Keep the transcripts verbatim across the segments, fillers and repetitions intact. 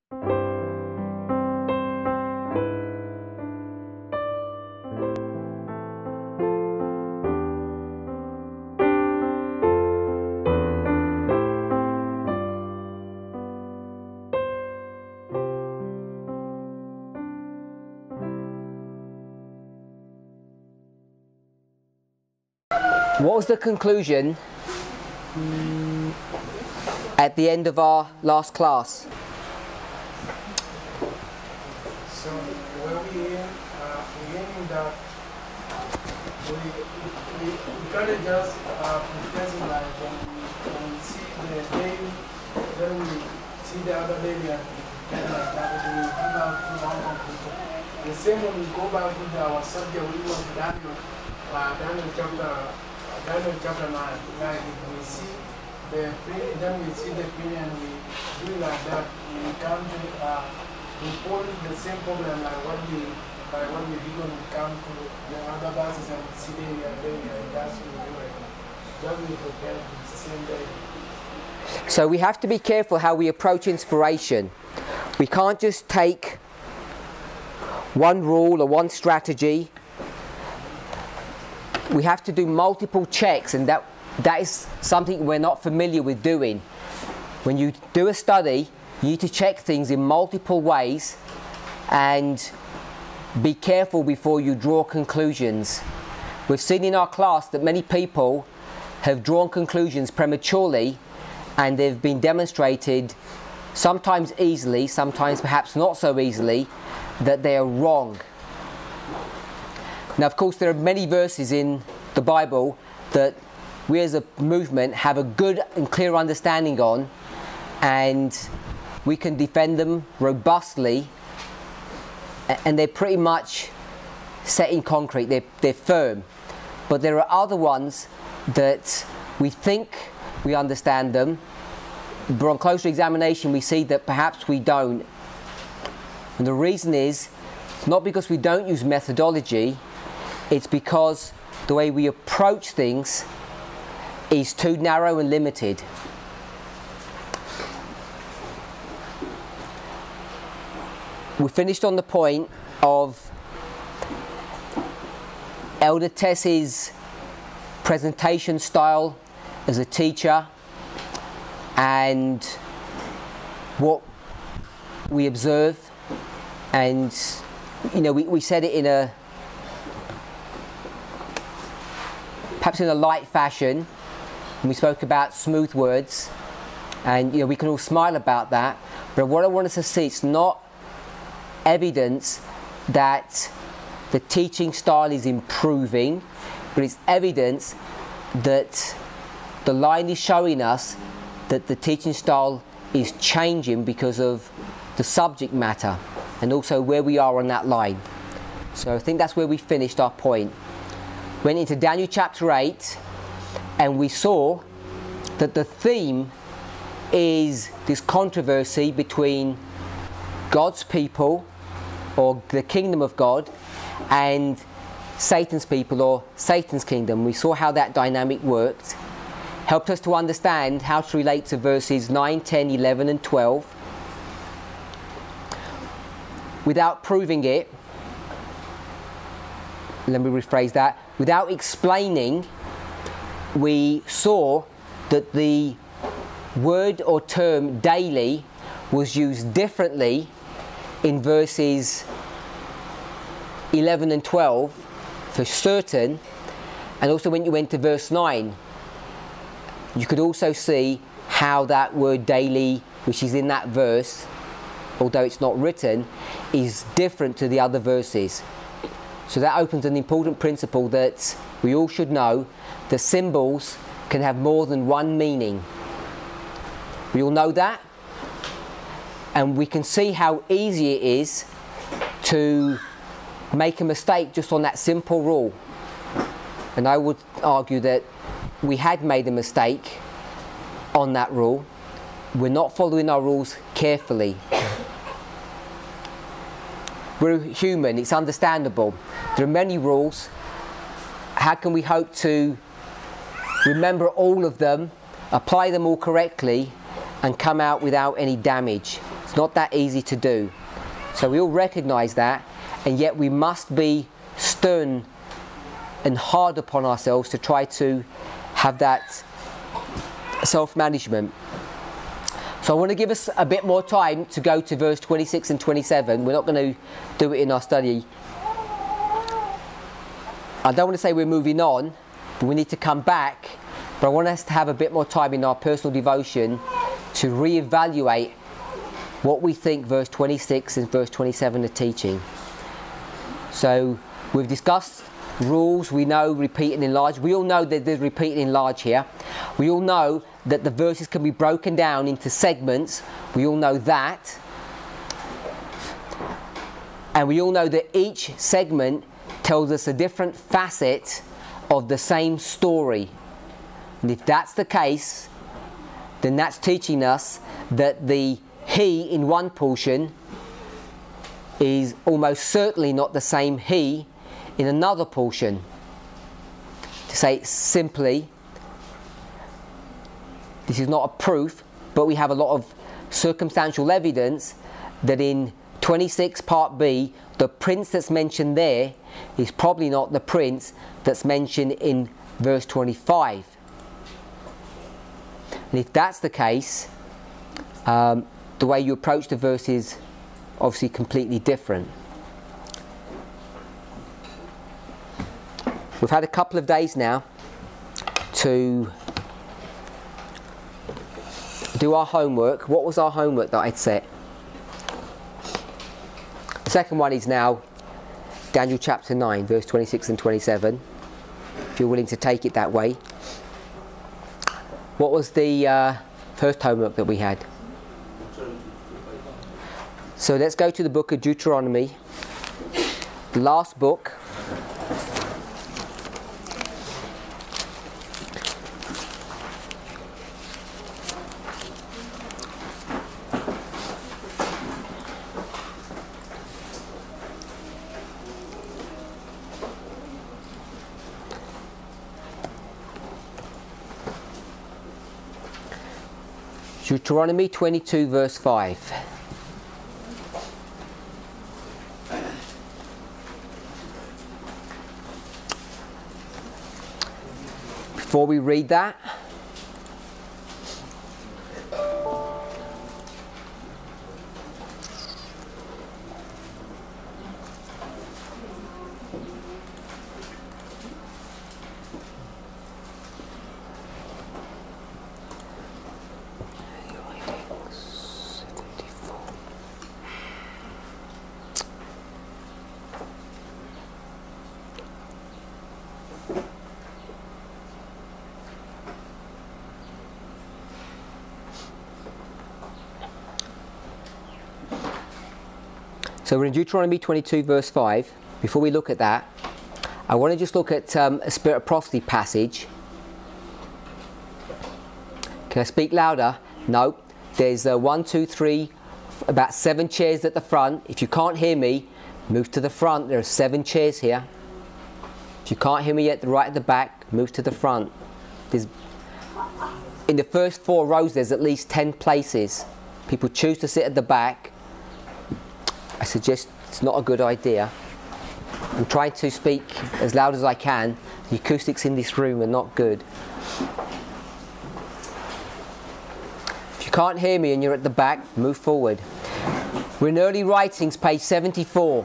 What was the conclusion at the end of our last class? So where we aim, uh, we aim that we, we, we kind of just uh, like when we, when we see the baby, then we see the other baby and kind of like that, we give out to one conclusion. The same when we go back with our subject, we was Daniel, uh, Daniel chapter. Daniel chapter nine, like we see the pre, then we see the pre and we do like that. We come to uh, we pose the same problem like what we like what we did when we come to the other buses and see the area and that's what we do right now. Just we prepare the same day. So we have to be careful how we approach inspiration. We can't just take one rule or one strategy. We have to do multiple checks, and that, that is something we're not familiar with doing. When you do a study, you need to check things in multiple ways and be careful before you draw conclusions. We've seen in our class that many people have drawn conclusions prematurely, and they've been demonstrated, sometimes easily, sometimes perhaps not so easily, that they are wrong. Now, of course, there are many verses in the Bible that we as a movement have a good and clear understanding on, and we can defend them robustly, and they're pretty much set in concrete, they're, they're firm. But there are other ones that we think we understand them, but on closer examination we see that perhaps we don't. And the reason is, it's not because we don't use methodology, it's because the way we approach things is too narrow and limited. We finished on the point of Elder Tess's presentation style as a teacher and what we observe, and you know we, we said it in a perhaps in a light fashion. We spoke about smooth words, and you know we can all smile about that, but what I want us to see, it's not evidence that the teaching style is improving, but it's evidence that the line is showing us that the teaching style is changing because of the subject matter and also where we are on that line. So I think that's where we finished our point. Went into Daniel chapter eight, and we saw that the theme is this controversy between God's people, or the kingdom of God, and Satan's people, or Satan's kingdom. We saw how that dynamic worked, helped us to understand how to relate to verses nine, ten, eleven and twelve without proving it. Let me rephrase that. Without explaining, we saw that the word or term daily was used differently in verses eleven and twelve for certain, and also when you went to verse nine, you could also see how that word daily, which is in that verse, although it's not written, is different to the other verses. So that opens an important principle that we all should know: the symbols can have more than one meaning. We all know that, and we can see how easy it is to make a mistake just on that simple rule. And I would argue that we had made a mistake on that rule. We're not following our rules carefully. We're human, it's understandable. There are many rules. How can we hope to remember all of them, apply them all correctly, and come out without any damage. It's not that easy to do. So we all recognise that, and yet we must be stern and hard upon ourselves to try to have that self-management. So I want to give us a bit more time to go to verse twenty-six and twenty-seven. We're not going to do it in our study. I don't want to say we're moving on, but we need to come back. But I want us to have a bit more time in our personal devotion to re-evaluate what we think verse twenty-six and verse twenty-seven are teaching. So we've discussed rules. We know repeat and enlarge. We all know that there's repeat and enlarge here. We all know that the verses can be broken down into segments. We all know that. And we all know that each segment tells us a different facet of the same story. And if that's the case, then that's teaching us that the he in one portion is almost certainly not the same he in another portion. To say it simply, this is not a proof, but we have a lot of circumstantial evidence that in twenty-six part B, the prince that's mentioned there is probably not the prince that's mentioned in verse twenty-five. And if that's the case, um, the way you approach the verse is obviously completely different. We've had a couple of days now to do our homework. What was our homework that I'd set? The second one is now Daniel chapter nine, verse twenty-six and twenty-seven, if you're willing to take it that way. What was the uh, first homework that we had? So let's go to the book of Deuteronomy, the last book. Deuteronomy twenty-two verse five. Before we read that, so we're in Deuteronomy twenty-two verse five. Before we look at that, I want to just look at um, a spirit of prophecy passage. Can I speak louder? No. There's uh, one, two, three, about seven chairs at the front. If you can't hear me, move to the front. There are seven chairs here. If you can't hear me at the right at the back, move to the front. There's, in the first four rows, there's at least ten places. People choose to sit at the back. I suggest it's not a good idea. I'm trying to speak as loud as I can. The acoustics in this room are not good. If you can't hear me and you're at the back, move forward. We're in Early Writings, page seventy-four.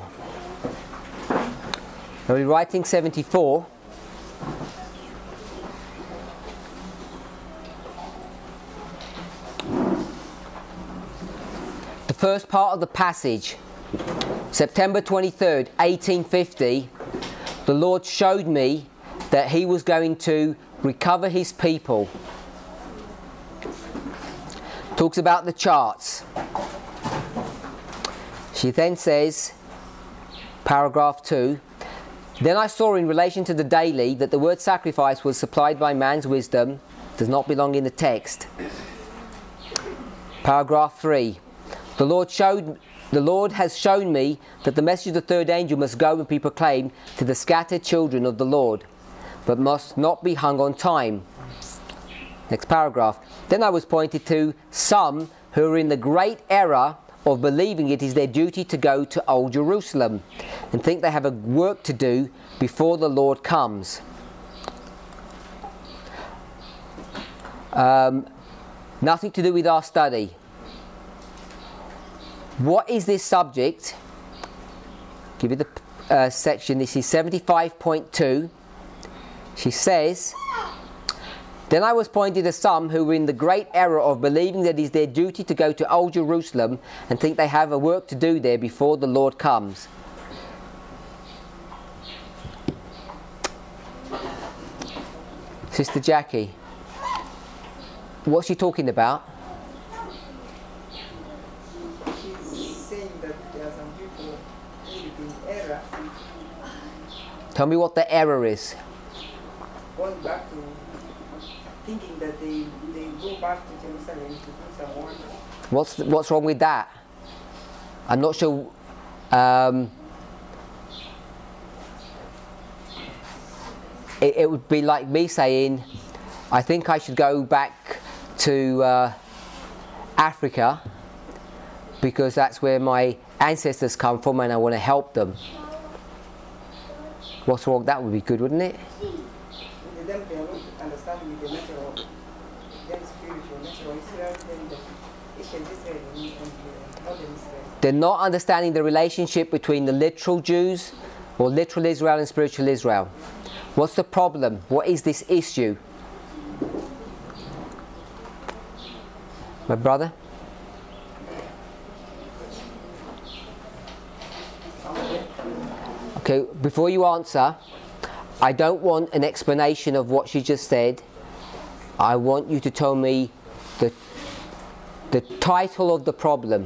Early Writings seventy-four. The first part of the passage. September twenty-third, eighteen fifty, the Lord showed me that He was going to recover His people. Talks about the charts. She then says, paragraph two, then I saw in relation to the daily that the word sacrifice was supplied by man's wisdom, does not belong in the text. Paragraph three, the Lord showed The Lord has shown me that the message of the third angel must go and be proclaimed to the scattered children of the Lord, but must not be hung on time. Next paragraph. Then I was pointed to some who are in the great error of believing it is their duty to go to Old Jerusalem and think they have a work to do before the Lord comes. Um, nothing to do with our study. What is this subject? Give you the uh, section. This is seventy-five point two. She says, then I was pointed to some who were in the great error of believing that it is their duty to go to Old Jerusalem and think they have a work to do there before the Lord comes. Sister Jackie, what's she talking about? She's saying that there are some people in error. Tell me what the error is. Going back to thinking that they, they go back to Jerusalem to do some work. What's what's wrong with that? I'm not sure. Um, it, it would be like me saying, I think I should go back to uh, Africa because that's where my ancestors come from and I want to help them. What's wrong? That would be good, wouldn't it? With them, they are not understanding the natural, then spiritual, natural Israel, then the ancient Israel and the modern Israel. They're not understanding the relationship between the literal Jews or literal Israel and spiritual Israel. What's the problem? What is this issue? My brother? Okay, before you answer, I don't want an explanation of what she just said. I want you to tell me the, the title of the problem.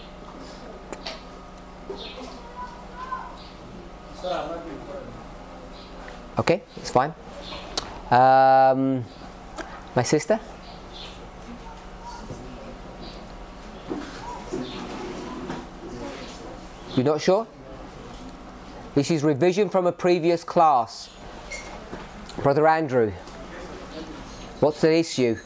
Okay, it's fine. Um, my sister? You're not sure? This is revision from a previous class. Brother Andrew, what's the issue?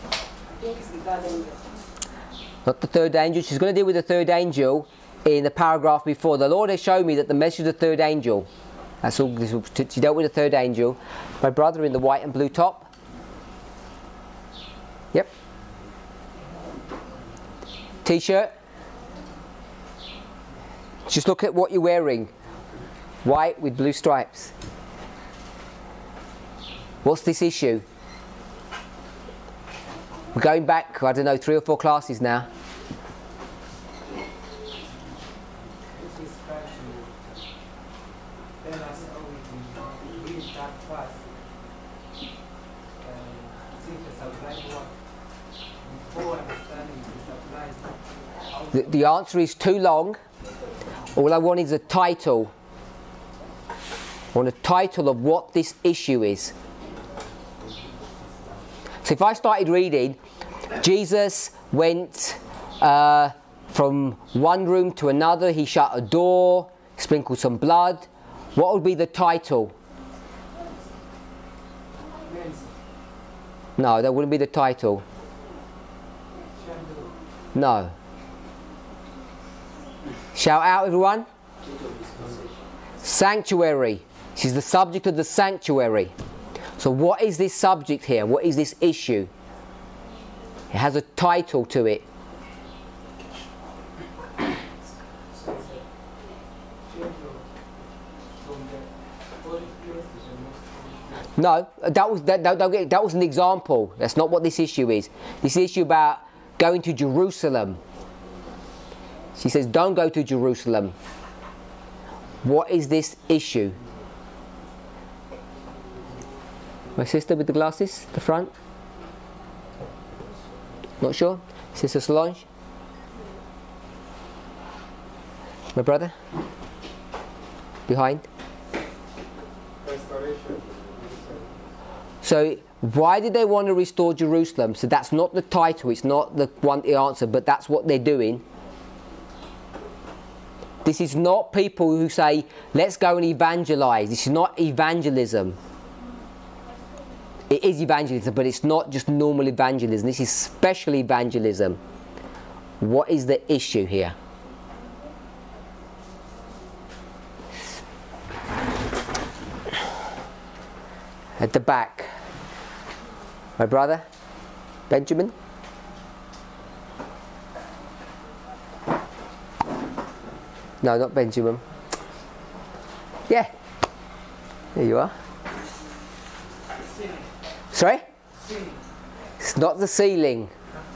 Not the third angel. She's going to deal with the third angel in the paragraph before. The Lord has shown me that the message of the third angel. That's all. She dealt with the third angel. My brother in the white and blue top. Yep. T-shirt. Just look at what you're wearing. White with blue stripes. What's this issue? We're going back, I don't know, three or four classes now. This is trying to tell us how we can read that fast and see the sublime work before understanding the sublime. The, the answer is too long. All I want is a title. I want a title of what this issue is. So if I started reading, Jesus went uh, from one room to another, he shut a door, sprinkled some blood. What would be the title? No, that wouldn't be the title. No. Shout out, everyone. Sanctuary. This is the subject of the sanctuary. So what is this subject here? What is this issue? It has a title to it. No, that was that, that, that was an example. That's not what this issue is. This issue about going to Jerusalem. She says, don't go to Jerusalem. What is this issue? My sister with the glasses, the front? Not sure? Sister Solange? My brother? Behind? Restoration. So, why did they want to restore Jerusalem? So that's not the title, it's not the one the answer, but that's what they're doing. This is not people who say, let's go and evangelize. This is not evangelism. It is evangelism, but it's not just normal evangelism. This is special evangelism. What is the issue here? At the back. My brother, Benjamin. No, not Benjamin. Yeah. There you are. Sorry? Ceiling. It's not the ceiling.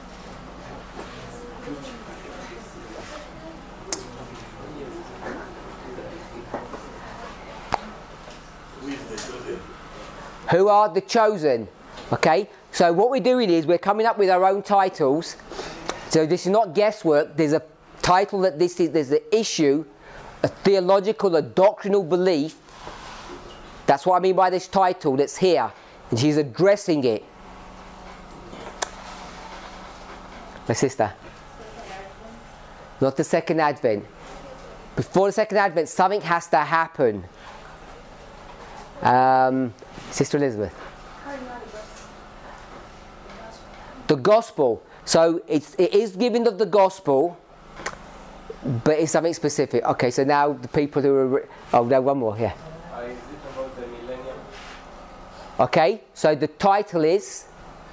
Who are the chosen? Okay, so what we're doing is we're coming up with our own titles. So this is not guesswork. There's a title that this is, there's an issue, a theological, a doctrinal belief. That's what I mean by this title that's here. And she's addressing it. My sister. Not the second advent. Before the second advent, something has to happen. Um, Sister Elizabeth. The gospel. So it's, it is giving of the gospel, but it's something specific. Okay, so now the people who are... Oh, no, one more, yeah. Uh, is it about the millennium? Okay, so the title is...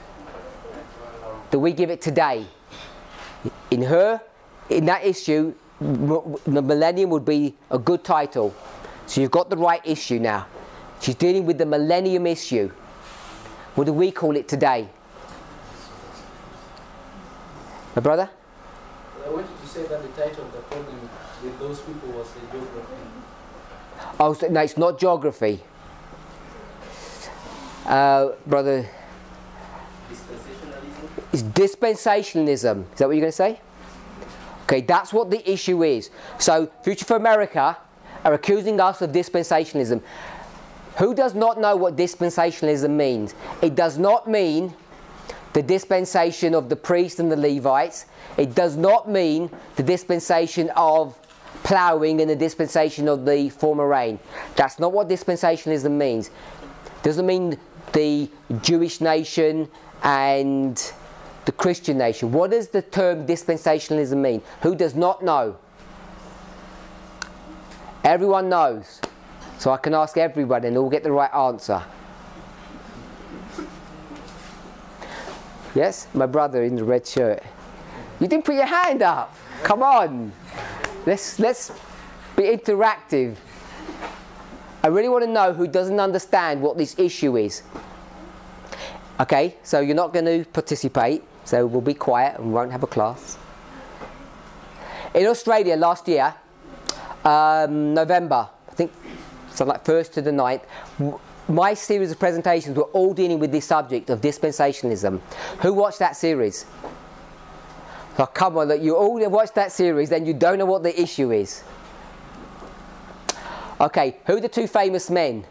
Do we give it today? In her, in that issue, the millennium would be a good title. So you've got the right issue now. She's dealing with the millennium issue. What do we call it today? My brother? I wanted to say that the title of the problem with those people was the geography. Oh, so, no, it's not geography. Uh, brother? Dispensationalism? It's dispensationalism. Is that what you're going to say? Okay, that's what the issue is. So, Future for America are accusing us of dispensationalism. Who does not know what dispensationalism means? It does not mean the dispensation of the priests and the Levites. It does not mean the dispensation of ploughing and the dispensation of the former rain. That's not what dispensationalism means. It doesn't mean the Jewish nation and the Christian nation. What does the term dispensationalism mean? Who does not know? Everyone knows. So I can ask everybody and they'll get the right answer. Yes? My brother in the red shirt. You didn't put your hand up. Come on. Let's, let's be interactive. I really want to know who doesn't understand what this issue is. Okay, so you're not going to participate. So we'll be quiet and we won't have a class. In Australia last year, um, November, I think, so like first to the ninth, my series of presentations were all dealing with this subject of dispensationalism. Who watched that series? Oh, come on, look, you all watched that series, then you don't know what the issue is. Okay, who are the two famous men?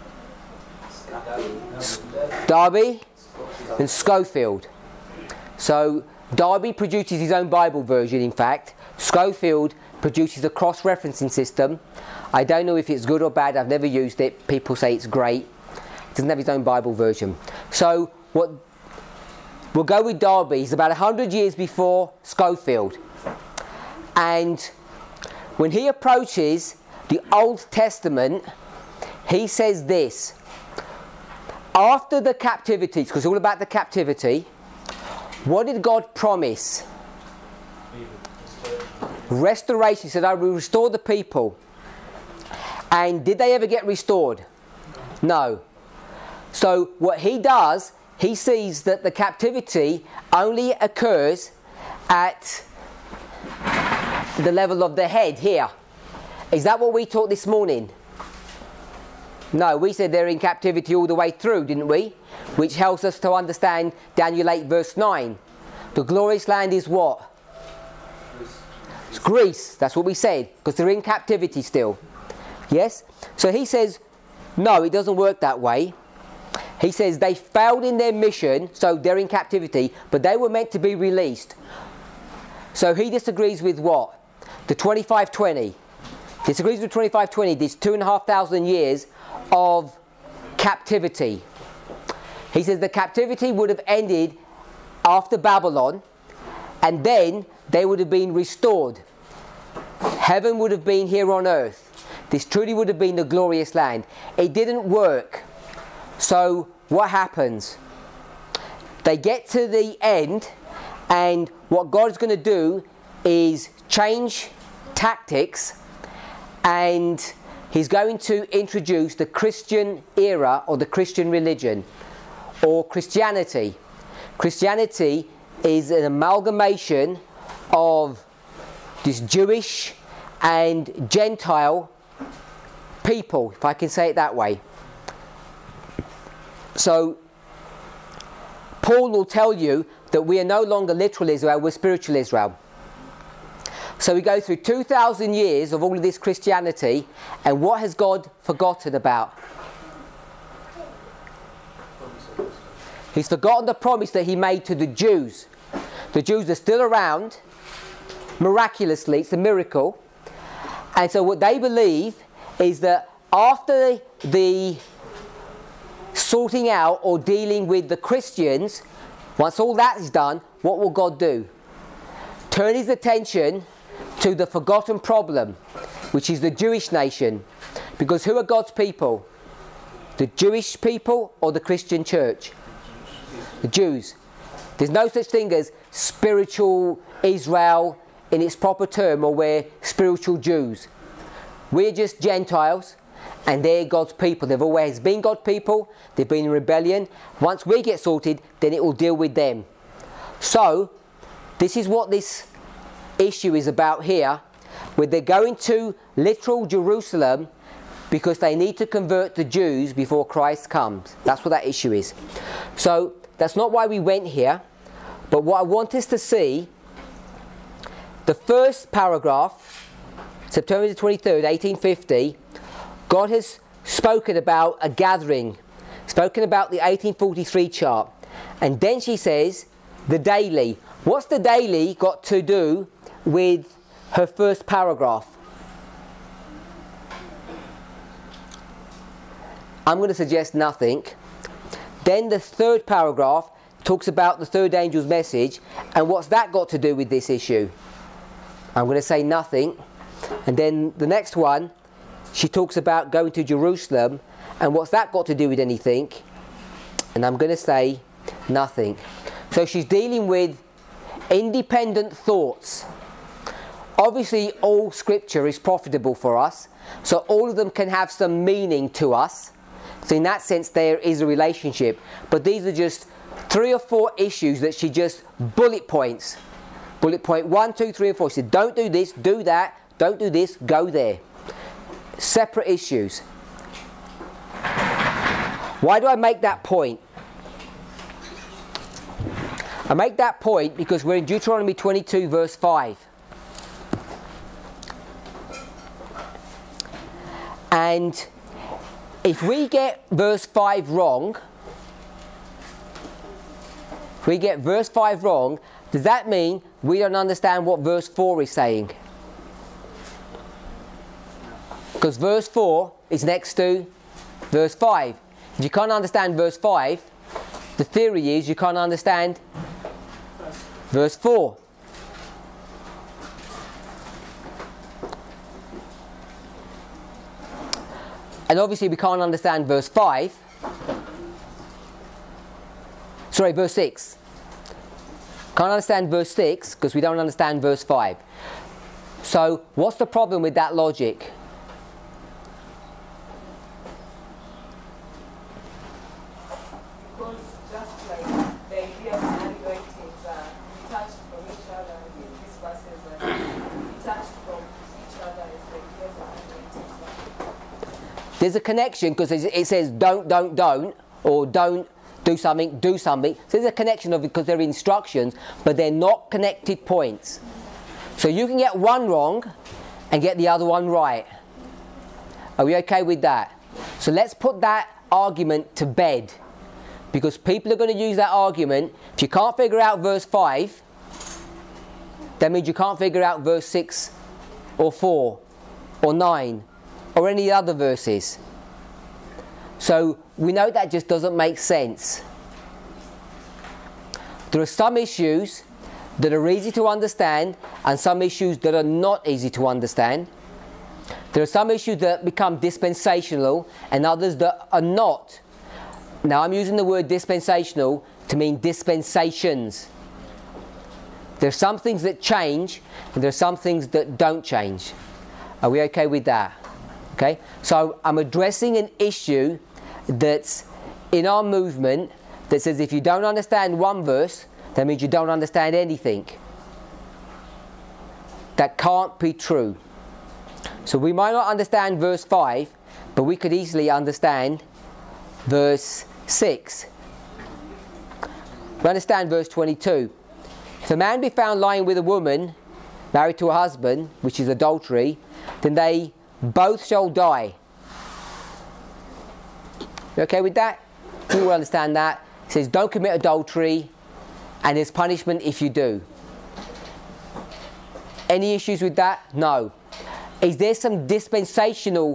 Darby and Scofield. So Darby produces his own Bible version, in fact. Scofield produces a cross-referencing system. I don't know if it's good or bad. I've never used it. People say it's great. He doesn't have his own Bible version. So what we'll go with Darby. He's about a hundred years before Scofield. And when he approaches the Old Testament, he says this. After the captivity, because it's all about the captivity, what did God promise? Restoration. He said, I will restore the people. And did they ever get restored? No. So what he does, he sees that the captivity only occurs at the level of the head here. Is that what we taught this morning? No, we said they're in captivity all the way through, didn't we? Which helps us to understand Daniel eight verse nine. The glorious land is what? It's Greece. That's what we said, because they're in captivity still. Yes? So he says, no, it doesn't work that way. He says they failed in their mission, so they're in captivity, but they were meant to be released. So he disagrees with what? The twenty-five twenty. Disagrees with twenty-five twenty, these two and a half thousand years of captivity. He says the captivity would have ended after Babylon, and then they would have been restored. Heaven would have been here on earth. This truly would have been the glorious land. It didn't work. So what happens? They get to the end, and what God's going to do is change tactics, and He's going to introduce the Christian era, or the Christian religion, or Christianity. Christianity is an amalgamation of this Jewish and Gentile people, if I can say it that way. So Paul will tell you that we are no longer literal Israel, we're spiritual Israel. So we go through two thousand years of all of this Christianity, and what has God forgotten about? He's forgotten the promise that He made to the Jews. The Jews are still around, miraculously, it's a miracle. And so what they believe is that after the sorting out or dealing with the Christians, once all that is done, what will God do? Turn His attention to the forgotten problem, which is the Jewish nation. Because who are God's people? The Jewish people or the Christian church? The Jews. There's no such thing as spiritual Israel in its proper term, or we're spiritual Jews. We're just Gentiles, and they're God's people. They've always been God's people. They've been in rebellion. Once we get sorted, then it will deal with them. So this is what this issue is about here, where they're going to literal Jerusalem because they need to convert the Jews before Christ comes. That's what that issue is. So that's not why we went here, but what I want us to see, the first paragraph, September the twenty-third, eighteen fifty, God has spoken about a gathering, spoken about the eighteen forty-three chart, and then she says the daily. What's the daily got to do with her first paragraph? I'm going to suggest nothing. Then the third paragraph talks about the third angel's message, and what's that got to do with this issue? I'm going to say nothing. And then the next one, she talks about going to Jerusalem, and what's that got to do with anything? And I'm going to say nothing. So she's dealing with independent thoughts. Obviously all scripture is profitable for us, so all of them can have some meaning to us. So in that sense there is a relationship, but these are just three or four issues that she just bullet points. Bullet point one, two, three and four. She said don't do this, do that, don't do this, go there. Separate issues. Why do I make that point? I make that point because we're in Deuteronomy twenty-two verse five. And if we get verse five wrong, if we get verse five wrong, does that mean we don't understand what verse four is saying? Because verse four is next to verse five. If you can't understand verse five, the theory is you can't understand verse four. And obviously we can't understand verse five. Sorry, verse six. Can't understand verse six because we don't understand verse five. So what's the problem with that logic? Because just like the idea of anointings are detached from each other in these verses, are detached from each other as the ideas of anointings. There's a connection because it says don't, don't, don't, or don't do something, do something. So there's a connection of it because they're instructions, but they're not connected points. So you can get one wrong and get the other one right. Are we okay with that? So let's put that argument to bed, because people are going to use that argument. If you can't figure out verse five, that means you can't figure out verse six or four or nine or any other verses. So we know that just doesn't make sense. There are some issues that are easy to understand and some issues that are not easy to understand. There are some issues that become dispensational and others that are not. Now I'm using the word dispensational to mean dispensations. There are some things that change and there are some things that don't change. Are we okay with that? Okay? So I'm addressing an issue that's in our movement that says if you don't understand one verse, that means you don't understand anything. That can't be true. So we might not understand verse five, but we could easily understand verse six. We understand verse twenty-two. If a man be found lying with a woman married to a husband, which is adultery, then they both shall die. You okay with that? You will understand that. It says don't commit adultery and there's punishment if you do. Any issues with that? No. Is there some dispensational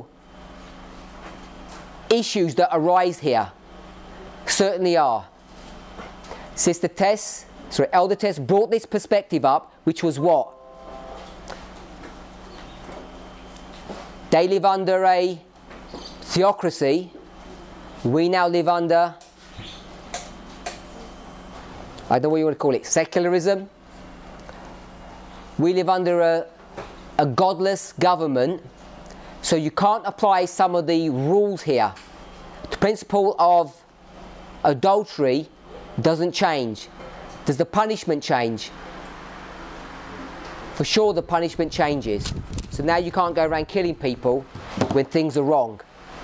issues that arise here? Certainly are. Sister Tess, sorry, Elder Tess brought this perspective up, which was what? They live under a theocracy. We now live under, I don't know what you want to call it, secularism. We live under a, a godless government, so you can't apply some of the rules here. The principle of adultery doesn't change. Does the punishment change? For sure the punishment changes. So now you can't go around killing people when things are wrong.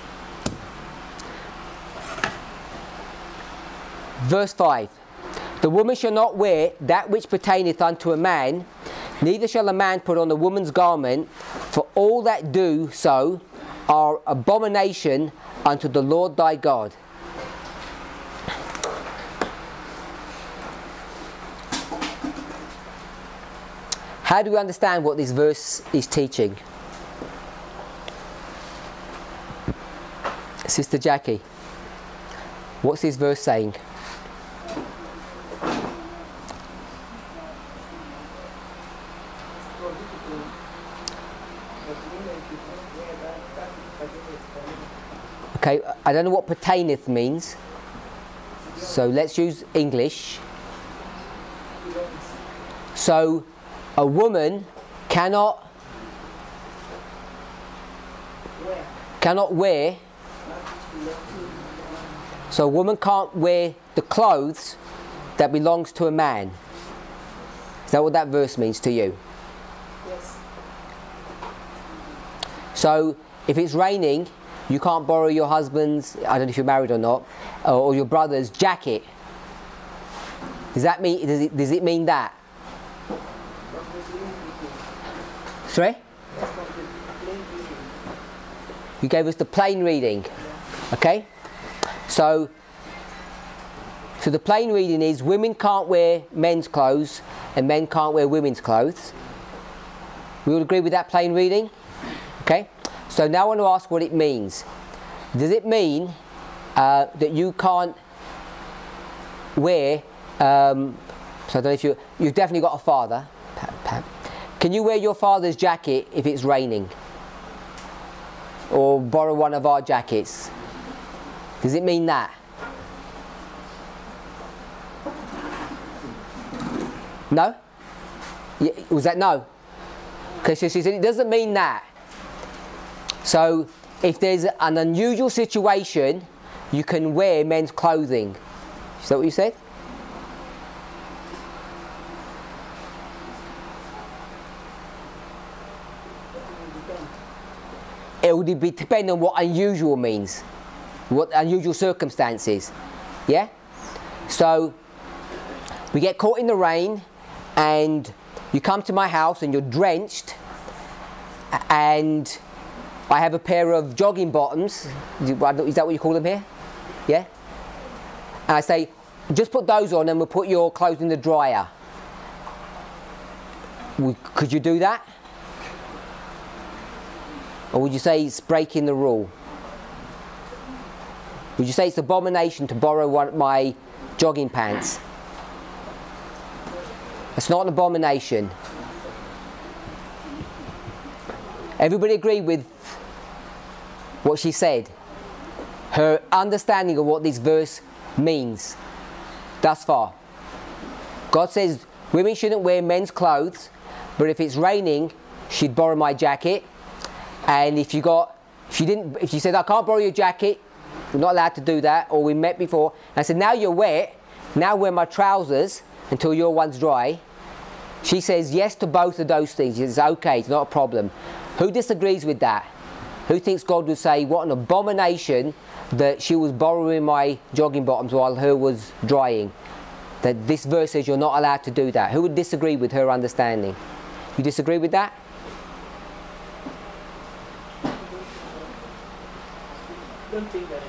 Verse five. The woman shall not wear that which pertaineth unto a man, neither shall a man put on a woman's garment, for all that do so are abomination unto the Lord thy God. How do we understand what this verse is teaching? Sister Jackie, what's this verse saying? Okay, I don't know what pertaineth means, so let's use English. So, a woman cannot cannot wear, so a woman can't wear the clothes that belongs to a man. Is that what that verse means to you? Yes. So, if it's raining, you can't borrow your husband's, I don't know if you're married or not, or your brother's jacket. Does that mean, does it, does it mean that? Sorry? You gave us the plain reading. Okay? So, so the plain reading is women can't wear men's clothes and men can't wear women's clothes. We all agree with that plain reading? Okay? So now I want to ask what it means. Does it mean uh, that you can't wear, um, so I don't know if you, you've definitely got a father. Pat, pat. Can you wear your father's jacket if it's raining? Or borrow one of our jackets? Does it mean that? No? Yeah, was that no? Okay, so she said it doesn't mean that. So, if there's an unusual situation, you can wear men's clothing. Is that what you said? It would be depend on what unusual means, what unusual circumstances. Yeah? So, we get caught in the rain and you come to my house and you're drenched and I have a pair of jogging bottoms. Is that what you call them here? Yeah? And I say, just put those on and we'll put your clothes in the dryer. Could you do that? Or would you say it's breaking the rule? Would you say it's abomination to borrow one of my jogging pants? It's not an abomination. Everybody agree with what she said? Her understanding of what this verse means thus far. God says women shouldn't wear men's clothes, but if it's raining, she'd borrow my jacket. And if you got, if you didn't, if you said I can't borrow your jacket, you're not allowed to do that. Or we met before, and I said now you're wet, now wear my trousers until your one's dry. She says yes to both of those things. It's okay, it's not a problem. Who disagrees with that? Who thinks God would say what an abomination that she was borrowing my jogging bottoms while her was drying? That this verse says you're not allowed to do that. Who would disagree with her understanding? You disagree with that? Don't think I am.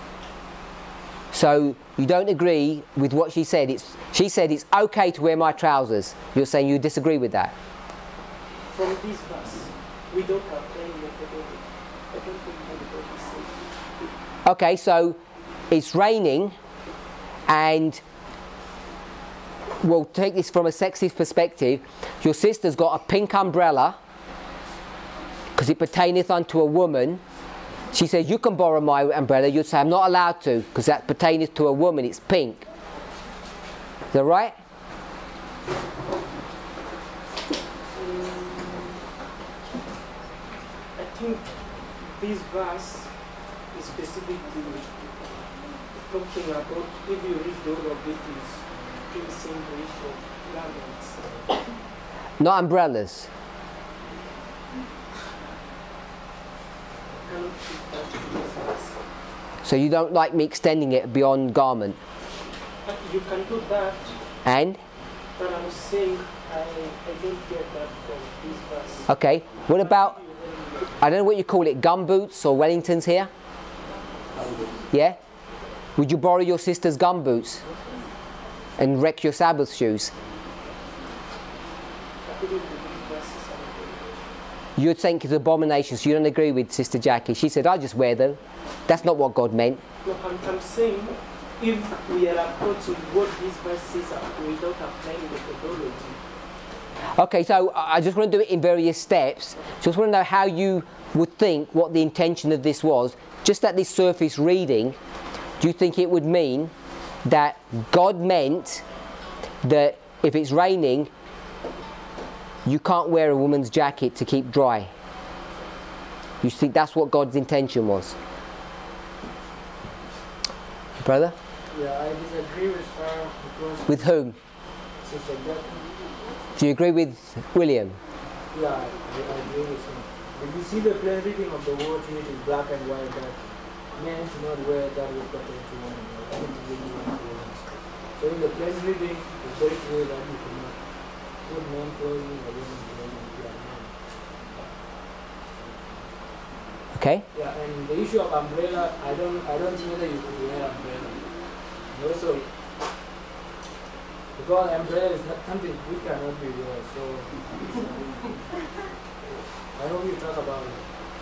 So you don't agree with what she said. It's, she said it's okay to wear my trousers. You're saying you disagree with that? From this verse, we don't have any methodology. I don't think anybody is safe. Okay, so it's raining, and we'll take this from a sexist perspective. Your sister's got a pink umbrella because it pertaineth unto a woman. She says you can borrow my umbrella. You'd say I'm not allowed to because that pertaineth to a woman. It's pink. Is that right? I think this verse is specifically talking about, if you read the whole of it, is in same ratio garments. Not umbrellas. I cannot keep that in this verse. So you don't like me extending it beyond garment. But you can do that, And? but I'm saying I, I don't get that from this verse. Okay. What about, I don't know what you call it, gumboots or Wellingtons here? Yeah? Would you borrow your sister's gumboots and wreck your Sabbath shoes? I believe that these verses are You'd think it's abomination, so you don't agree with Sister Jackie. She said, I just wear them. That's not what God meant. No, I'm, I'm saying if we are approaching what this verse says without applying the methodology. Okay, so I just want to do it in various steps. Just want to know how you would think what the intention of this was. Just at this surface reading, do you think it would mean that God meant that if it's raining, you can't wear a woman's jacket to keep dry? You think that's what God's intention was? Brother? Yeah, I disagree with her because With whom? Sister Jackie. Do you agree with William? Yeah, I, I agree with him. If you see the plain reading of the word here, it is black and white that men should not wear that which pertains to women, or anything really to women. So in the plain reading, it's very clear that you cannot put men clothing or women clothing if you are men. Okay. Yeah, and the issue of umbrella, I don't, I don't think that you could wear umbrella. And also, because umbrella is not something we cannot be wear, so I hope you talk about it.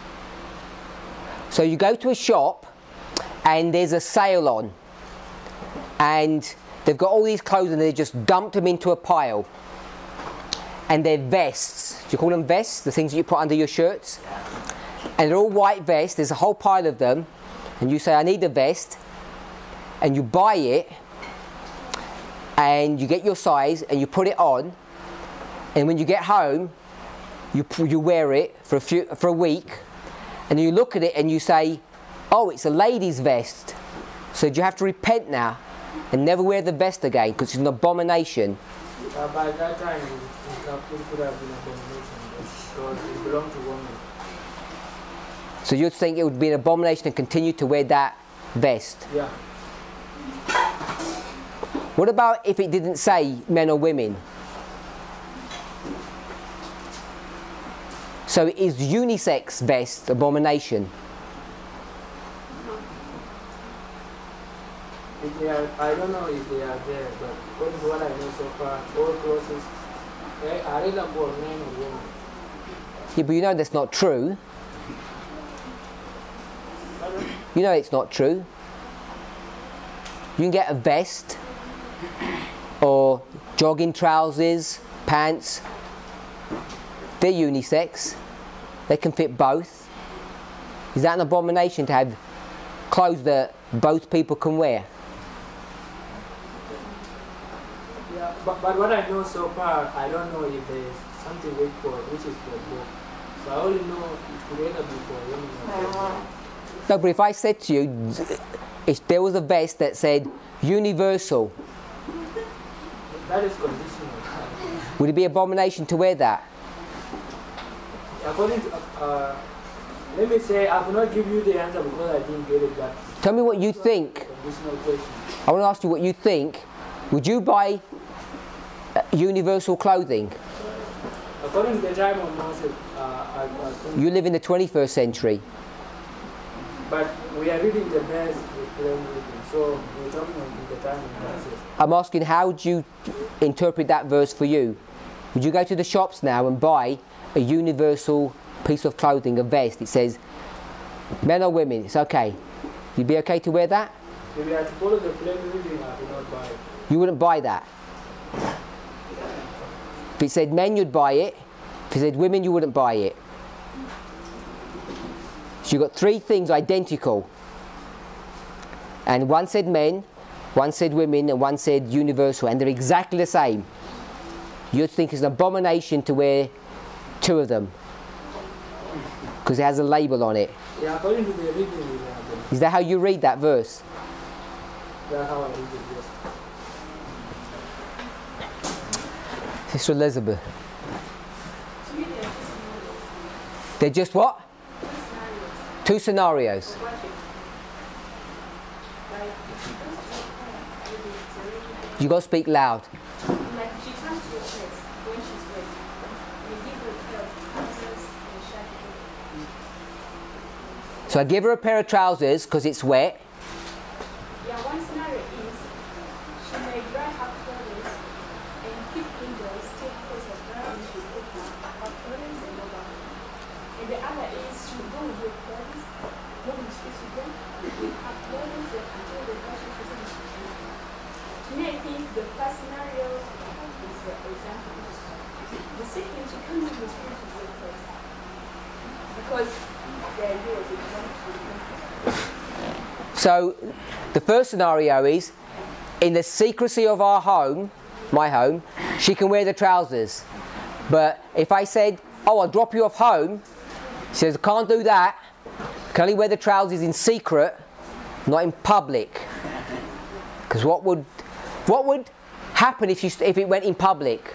So you go to a shop and there's a sale on, and they've got all these clothes and they just dumped them into a pile, and they're vests. Do you call them vests? The things that you put under your shirts? And they're all white vests. There's a whole pile of them, and you say I need a vest, and you buy it, and you get your size and you put it on, and when you get home you, you wear it for a, few, for a week, and you look at it and you say, oh, it's a lady's vest, so do you have to repent now and never wear the vest again because it's an abomination? Uh, by that time, it, it could have been an abomination because it belonged to women. So you'd think it would be an abomination to continue to wear that vest? Yeah. What about if it didn't say men or women? So is unisex vest abomination? If they are, I don't know if they are there, but according to what I know so far, all clothes eh, are either for men or women. Yeah, but you know that's not true. You know it's not true. You can get a vest or jogging trousers, pants, they're unisex. They can fit both. Is that an abomination to have clothes that both people can wear? Yeah, but, but what I know so far, I don't know if there's something which, for, which is for both. So I only know it could either be for women or for men. No, but if I said to you, if there was a vest that said universal, That is conditional. would it be abomination to wear that? According to, uh, let me say, I will not give you the answer because I didn't get it, but Tell me what you think. conditional question. I want to ask you what you think. Would you buy uh, universal clothing? According to the time of Moses, uh, I, I think, You live in the twenty-first century. but we are reading the best with plain reading, so we're talking about the time of Moses. I'm asking, how would you interpret that verse for you? Would you go to the shops now and buy a universal piece of clothing, a vest? It says, men or women, it's okay. You'd be okay to wear that? If we are to follow the plain reading, I will not buy it. You wouldn't buy that. If it said men, you'd buy it. If it said women, you wouldn't buy it. So you've got three things identical. And one said men, one said women, and one said universal, and they're exactly the same. You'd think it's an abomination to wear two of them because it has a label on it. Yeah, according to the reading, we have them. Is that how you read that verse? That's how I read it, yes. Sister Elizabeth. To me, they're just scenarios. They're just what? Just scenarios. Two scenarios. Of what if, like, if she goes to your home, maybe it's already, You got to speak loud. like, if she comes to your place when she's wet, you give her a pair of trousers and a shirt. So I give her a pair of trousers because it's wet. Yeah, one scenario is she may dry her clothes and keep indoors, take place of drying, she put her her clothes and over. And the other is she'll go with your clothes, go in the streets with them, with her clothes until the fashion season is finished. To me, I think the first scenario is the example. The second, she comes in the streets with your clothes. Because the idea is it comes to the So the first scenario is, in the secrecy of our home, my home, she can wear the trousers. But if I said, oh, I'll drop you off home, she says, I can't do that. Can only wear the trousers in secret, not in public. Because what would, what would happen if, you, if it went in public?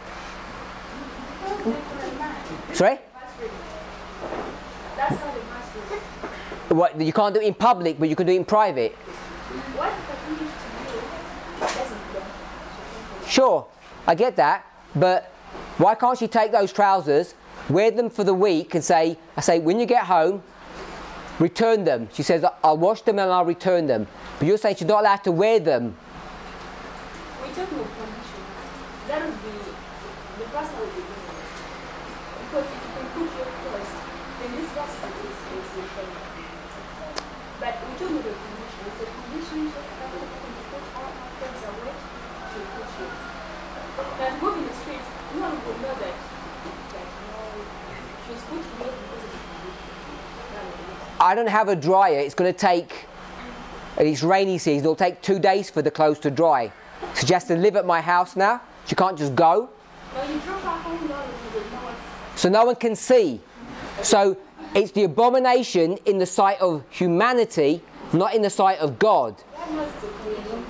Sorry? That's how the mask works. What, you can't do it in public, but you can do it in private. What if I think to you doesn't belong? Sure, I get that, but why can't she take those trousers, wear them for the week, and say, I say, when you get home, return them. She says, I'll wash them and I'll return them. But you're saying she's not allowed to wear them. We're talking about condition. That would be the person would be doing it. Because if you can put your clothes, then this person is is the thing. But we're talking about the condition. It's a condition that you can put all our clothes away, she put yours. But moving the streets, no one would know that, that no, she's putting yours because of the condition. That would be it. I don't have a dryer. It's going to take, and it's rainy season, it'll take two days for the clothes to dry. So she has to live at my house now. She can't just go. Now you drop her home, no one would know it's So no one can see. So it's the abomination in the sight of humanity, not in the sight of God. that knows the creation.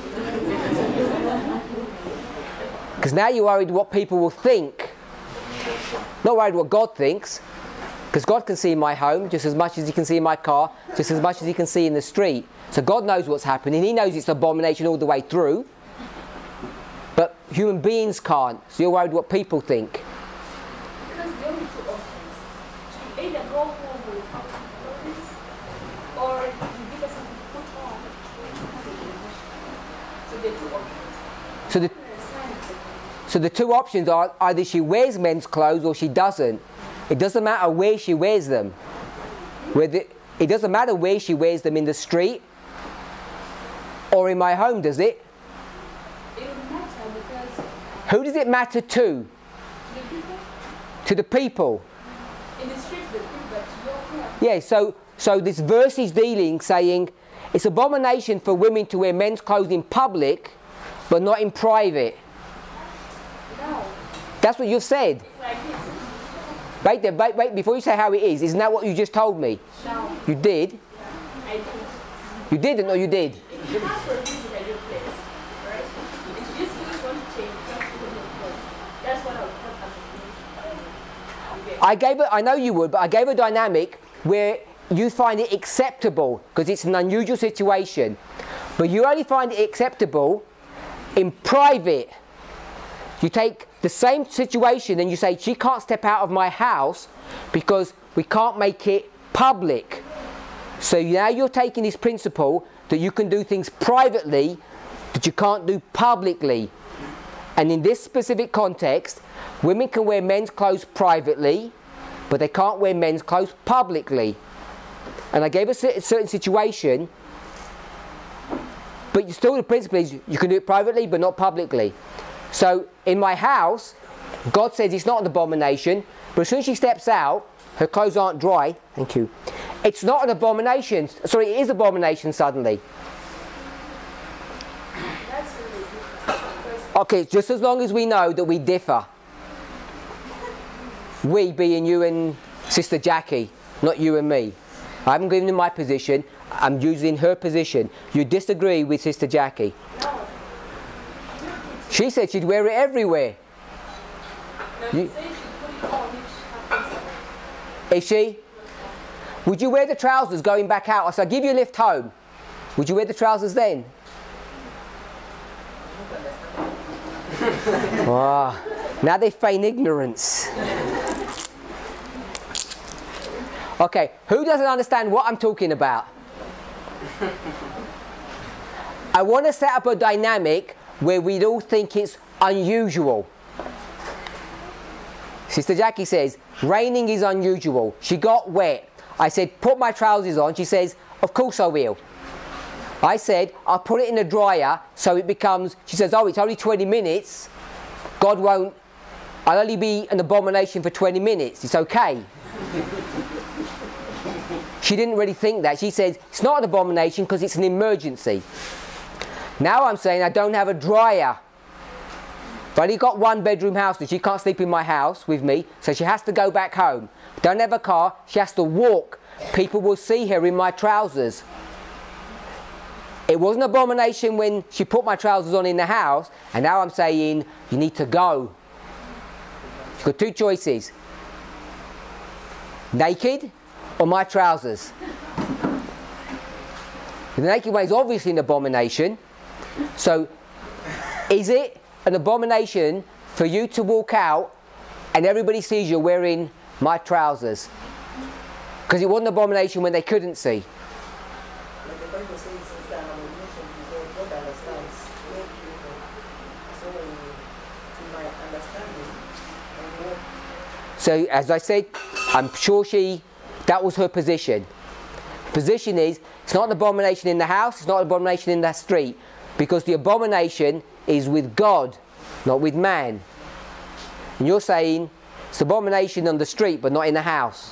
Because now you're worried what people will think. Not worried what God thinks. Because God can see in my home just as much as He can see in my car, just as much as He can see in the street. So God knows what's happening. He knows it's abomination all the way through. But human beings can't. So you're worried what people think. Because the only two options. You either go home with her clothes, or you give her something to put on, or you have a condition. So there are two options. So the, so the two options are either she wears men's clothes or she doesn't. It doesn't matter where she wears them. Whether, it doesn't matter where she wears them, in the street or in my home, does it? It would matter because um, Who does it matter to? The people To the people. in the streets, the people that you're here. Yeah, so, so this verse is dealing, saying, it's abomination for women to wear men's clothes in public, but not in private. No, That's what you've said. it's like this. Wait there, wait, wait, before you say how it is, isn't that what you just told me? Now, You did? I do. You didn't or you did? If you ask for a reason at your place, right? If this thing is going to change, you have to put your clothes. That's what I would put as a thing. I gave it, I know you would, but I gave a dynamic where you find it acceptable because it's an unusual situation. But you only find it acceptable in private. You take the same situation and you say, she can't step out of my house because we can't make it public. So now you're taking this principle that you can do things privately that you can't do publicly. And in this specific context, women can wear men's clothes privately, but they can't wear men's clothes publicly. And I gave a certain situation, but still the principle is you can do it privately but not publicly. So in my house, God says it's not an abomination, but as soon as she steps out, her clothes aren't dry. Thank you. It's not an abomination. Sorry, it is abomination suddenly. That's really different. Because Okay, just as long as we know that we differ. We being you and Sister Jackie, not you and me. I haven't given you my position, I'm using her position. You disagree with Sister Jackie. no, She said she'd wear it everywhere. no, You- you say you should put it on which happens. Is she? Would you wear the trousers going back out? I said, I'll give you a lift home. Would you wear the trousers then? Ah, now they feign ignorance. Okay, who doesn't understand what I'm talking about? I want to set up a dynamic where we'd all think it's unusual. Sister Jackie says, raining is unusual. She got wet. I said, put my trousers on. She says, of course I will. I said, I'll put it in the dryer so it becomes, she says, oh, it's only twenty minutes. God won't, I'll only be an abomination for twenty minutes. It's okay. She didn't really think that. She says, it's not an abomination because it's an emergency. Now I'm saying I don't have a dryer. I've only got one bedroom house and she can't sleep in my house with me, so she has to go back home. Don't have a car, she has to walk. People will see her in my trousers. It was an abomination when she put my trousers on in the house, and now I'm saying you need to go. She's got two choices. Naked or my trousers. The naked one is obviously an abomination. So is it an abomination for you to walk out and everybody sees you wearing my trousers? Because it wasn't an abomination when they couldn't see. Like the Bible says, it's an abomination because God understands all people. So, to my understanding, and what So as I said, I'm sure she, that was her position. Position is, it's not an abomination in the house, it's not an abomination in the street, because the abomination is with God, not with man. And you're saying it's abomination on the street but not in the house.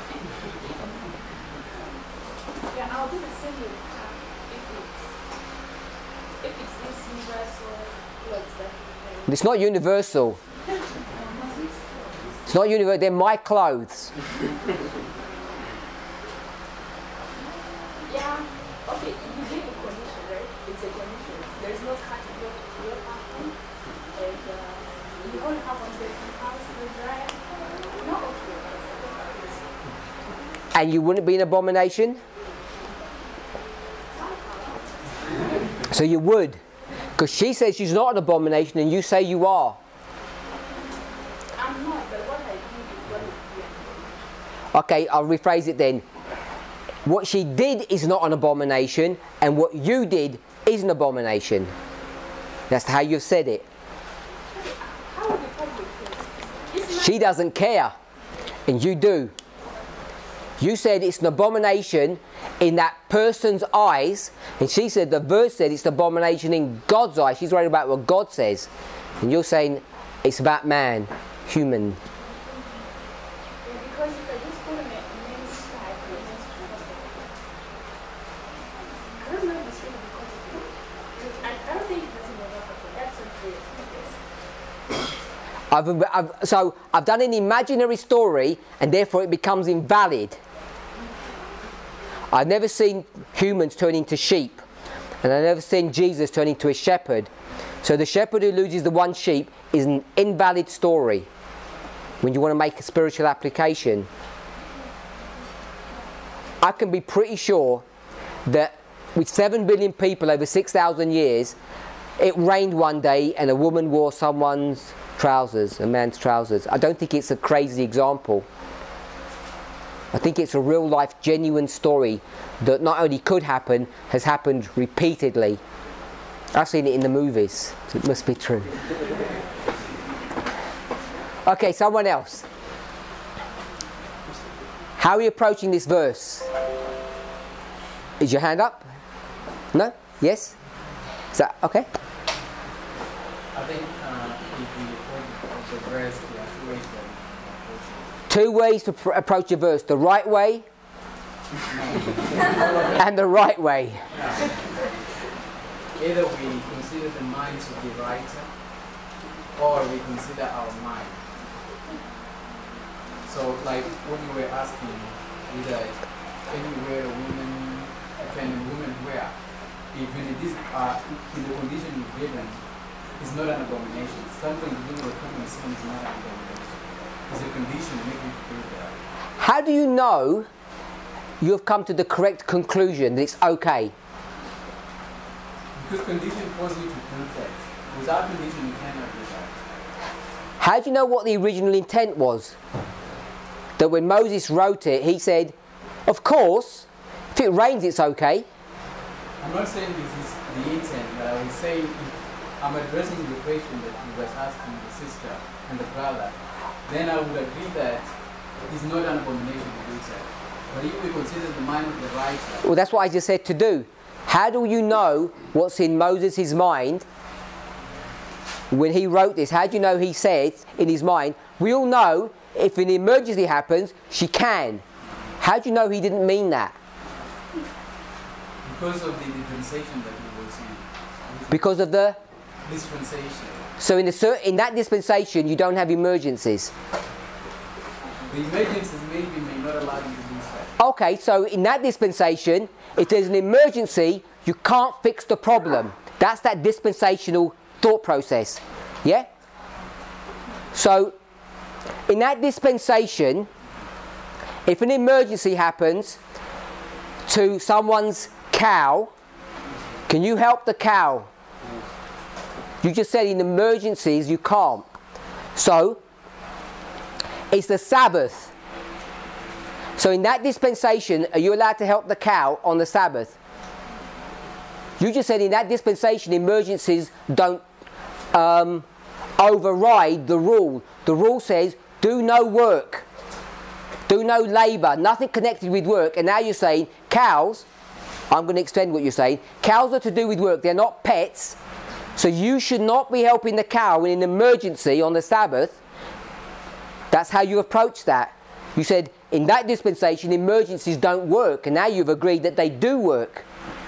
Yeah, I'll do the same with uh, if it's if it's this universal clothes that you wear. It's not universal. It's not universal, they're my clothes. Yeah, okay, you give a condition, right? It's a condition. There's no starting block to your apartment. And uh, you only have one bedroom house, no dryer. No, okay. And you wouldn't be an abomination? So you would. Because she says she's not an abomination and you say you are. I'm not, but what I do is what I do. Okay, I'll rephrase it then. What she did is not an abomination, and what you did is an abomination. That's how you've said it. How would the public think? It's not She doesn't care, and you do. You said it's an abomination in that person's eyes, and she said the verse said it's an abomination in God's eyes. She's worried about what God says. And you're saying it's about man, human. Because if I just put a men's side or a men's side, I don't know if it's really because I, I don't think it doesn't work out. That's a great. I've, I've, so I've done an imaginary story and therefore it becomes invalid. I've never seen humans turn into sheep, and I've never seen Jesus turn into a shepherd. So the shepherd who loses the one sheep is an invalid story when you want to make a spiritual application. I can be pretty sure that with seven billion people over six thousand years, it rained one day and a woman wore someone's trousers, a man's trousers. I don't think it's a crazy example. I think it's a real life, genuine story that not only could happen, has happened repeatedly. I've seen it in the movies, so it must be true. Okay, someone else. How are you approaching this verse? Is your hand up? No? Yes? Is that okay? I think uh, if we approach the verse, there are two ways that we approach it. Two ways to pr- approach a verse. The right way and the right way. Either we consider the minds of the writer or we consider our mind. So like when you were asking either can you wear a woman, can a woman wear, if in this uh, in the condition you're given, it's not an abomination. Something to do with common sin is not an abomination. It's a condition making you do that. How do you know you have come to the correct conclusion that it's okay? Because condition forces you to context. Without condition you cannot do that. How do you know what the original intent was? That when Moses wrote it, he said, of course, if it rains it's okay. I'm not saying this is the intent, but I would say if I'm addressing the question that you was asking the sister and the brother, then I would agree that it's not an abomination to do that. But if we consider the mind of the writer... Well, that's what I just said to do. How do you know what's in Moses' mind when he wrote this? How do you know he said in his mind, we all know if an emergency happens, she can. How do you know he didn't mean that? Because of the dispensation that he was in. Because of the... Dispensation. So in, the, in that dispensation, you don't have emergencies. The emergencies maybe may not allow you to do that. Okay, so in that dispensation, if there's an emergency, you can't fix the problem. That's that dispensational thought process. Yeah? So, in that dispensation, if an emergency happens to someone's cow, can you help the cow? You just said in emergencies you can't. So, it's the Sabbath. So in that dispensation, are you allowed to help the cow on the Sabbath? You just said in that dispensation, emergencies don't um, override the rule. The rule says, do no work, do no labour, nothing connected with work. And now you're saying, cows, I'm going to extend what you're saying, cows are to do with work, they're not pets. So you should not be helping the cow in an emergency on the Sabbath. That's how you approach that. You said, in that dispensation, emergencies don't work, and now you've agreed that they do work.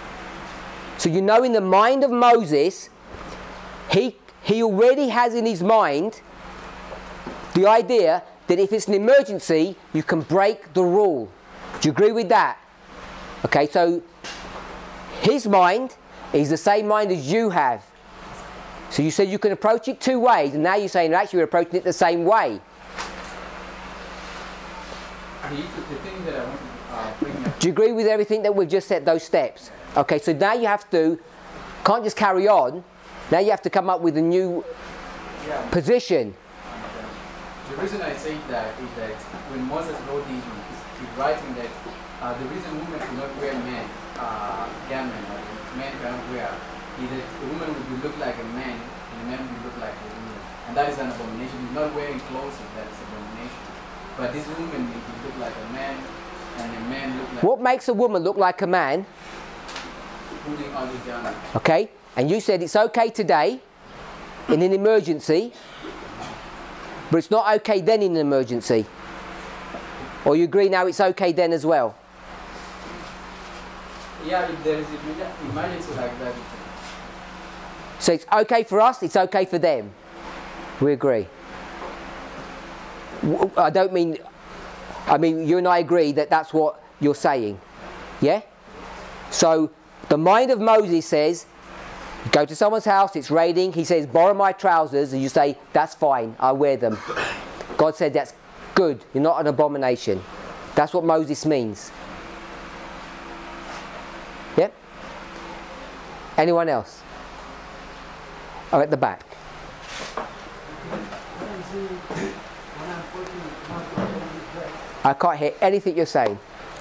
So you know in the mind of Moses, he, he already has in his mind the idea that if it's an emergency, you can break the rule. Do you agree with that? Okay, so his mind is the same mind as you have. So you said you can approach it two ways, and now you're saying actually you're approaching it the same way. The, the thing that I want to uh, bring up... Do you agree with everything that we've just said, those steps? Okay, so now you have to, can't just carry on, now you have to come up with a new yeah. position. The reason I say that is that when Moses wrote these, he's writing that uh, the reason women do not wear men uh, garment, or men cannot wear, is that the woman would look like a man and the man would look like a woman. And that is an abomination. He's not wearing clothes, that is an abomination. But this woman will look like a man and a man look like... What makes a woman look like a man? Putting on his garment. Okay, and you said it's okay today in an emergency, but it's not okay then in an emergency. Or you agree now it's okay then as well? Yeah, if there is an emergency like that. So it's okay for us, it's okay for them. We agree. W- I don't mean, I mean you and I agree that that's what you're saying. Yeah? So the mind of Moses says, go to someone's house, it's raining, he says, borrow my trousers, and you say, that's fine, I'll wear them. God said, that's good, you're not an abomination. That's what Moses means. Yep? Anyone else? Oh, at the back. I can't hear anything you're saying.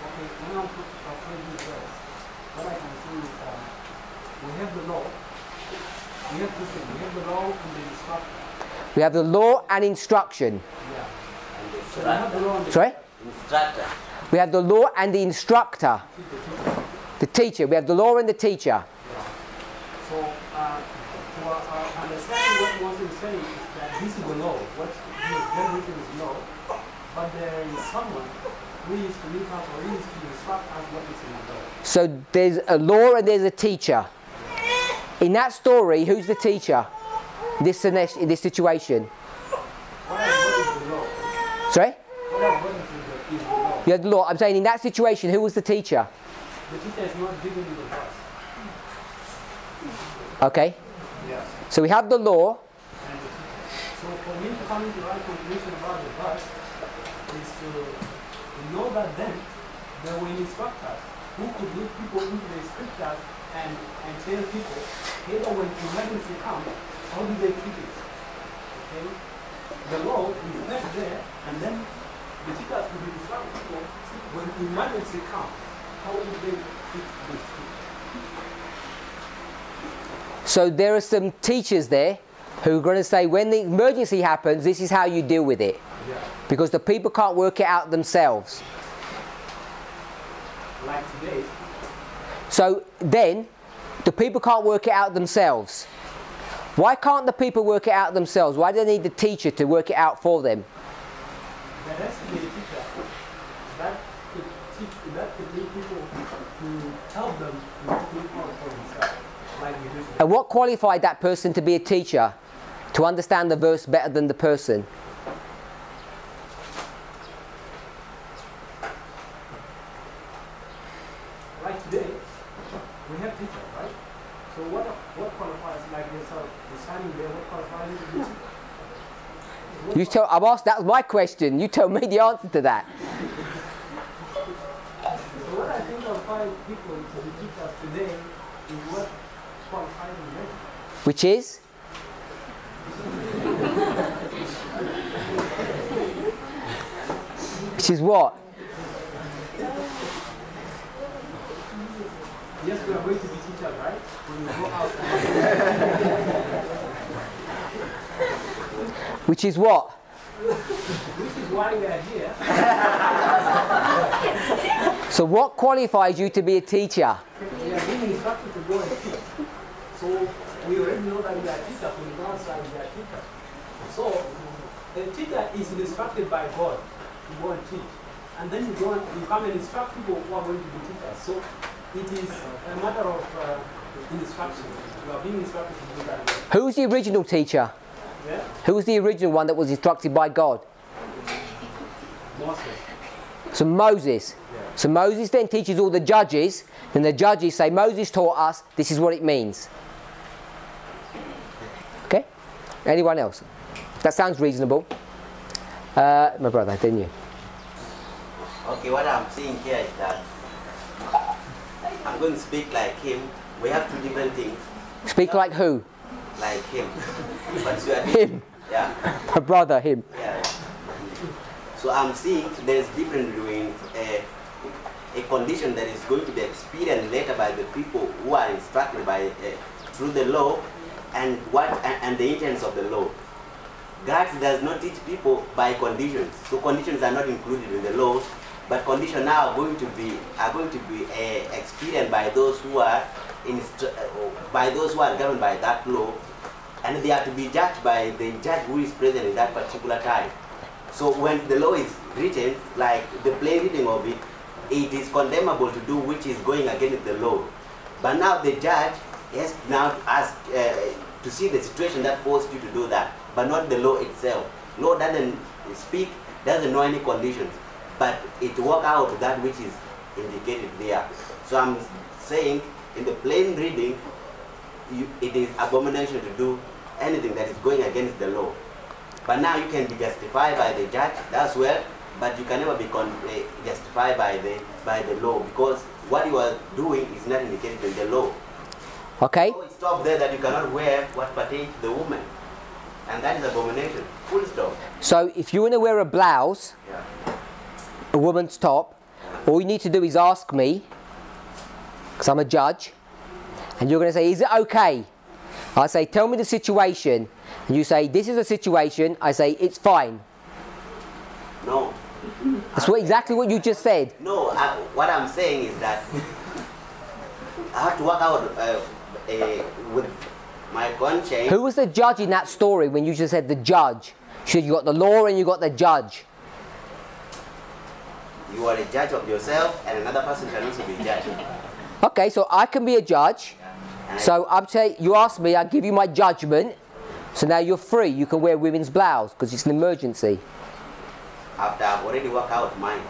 What I can see is uh, we have the law. We have this thing. We have the law and the instruction. We have the law and instruction. Yeah. So we have the law and the Sorry? Instructor. We have the law and the instructor. The teacher. We have the law and the teacher. Yeah. So uh, to uh, uh, understand what Moses is saying is that this is the law. What is written is law. But there is someone who is to lead us or who is to instruct us what is in the law. So there's a law and there's a teacher. In that story, who's the teacher? This in this, in this situation. What is, what is the law? Sorry? What is, what is, the, is the law? You have the law. I'm saying in that situation, who was the teacher? The teacher is not giving you the verse. Okay. Yeah. So we have the law. And the teacher. So for me to come into right conclusion about the verse is to, to know that then there were instructors who could lead people into the scriptures and, and tell people, hey, when emergency comes, how do they treat it? Okay? The law is left there, and then the teachers will instruct people when emergency comes, how do they treat this? So there are some teachers there who are going to say when the emergency happens, this is how you deal with it. Yeah. Because the people can't work it out themselves. Like today. So then, the people can't work it out themselves. Why can't the people work it out themselves? Why do they need the teacher to work it out for them? There has to be a teacher that could teach, that could lead people to help them to think out for themselves, like we do today. And what qualified that person to be a teacher? To understand the verse better than the person? Like today, we have teachers, right? So what what qualifies, like yourself, the standing there, what qualifies you to be a teacher? What You tell. I've asked. That's my question. You tell me the answer to that. So what I think qualifies people to be teachers today is what qualifies them. Which is? Which is what? Yes, we are going to be teachers, right? When we go out. Which is what? Which is why we are here. So what qualifies you to be a teacher? We are being instructed to go and teach. So we already know that we are teachers. From the outside, we are teachers. So the teacher is instructed by God to go and teach. And then you go and you come and instruct people who are going to be teachers. So it is a matter of uh, instruction. You are being instructed to do that. Who's the original teacher? Yeah? Who was the original one that was instructed by God? Moses. So Moses. Yeah. So Moses then teaches all the judges, and the judges say, Moses taught us, this is what it means. Okay? Anyone else? That sounds reasonable. Uh, my brother, didn't you? Okay, what I'm saying here is that I'm going to speak like him. We have two different things. Speak like who? Like him. But you are Him. Yeah. My brother, him. Yeah. So I'm seeing there's difference between a, a condition that is going to be experienced later by the people who are instructed by uh, through the law and what and, and the intents of the law. God does not teach people by conditions. So conditions are not included in the law, but conditions now are going to be are going to be uh, experienced by those who are in, uh, by those who are governed by that law, and they are to be judged by the judge who is present in that particular time. So when the law is written, like the plain reading of it, it is condemnable to do which is going against the law. But now the judge has now to ask uh, to see the situation that forced you to do that, but not the law itself. Law doesn't speak, doesn't know any conditions, but it work out that which is indicated there. So I'm saying in the plain reading, you, it is abomination to do anything that is going against the law. But now you can be justified by the judge, that's well, but you can never be con uh, justified by the by the law, because what you are doing is not indicated in the law. Okay. So it stops there that you cannot wear what pertains to the woman, and that is abomination. Full stop. So if you want to wear a blouse, Yeah. a woman's top, all you need to do is ask me, because I'm a judge, and you're going to say, is it okay? I say, tell me the situation, and you say, this is the situation. I say, it's fine. No. That's what, exactly what you just said. No. I, what I'm saying is that I have to work out uh, uh, with my conscience. Who was the judge in that story when you just said the judge? You said you got the law and you got the judge. You are a judge of yourself, and another person can also be a judge. Okay, so I can be a judge. And So I'm saying, you ask me, I give you my judgment. So now you're free. You can wear women's blouse because it's an emergency. after I've already worked out mine,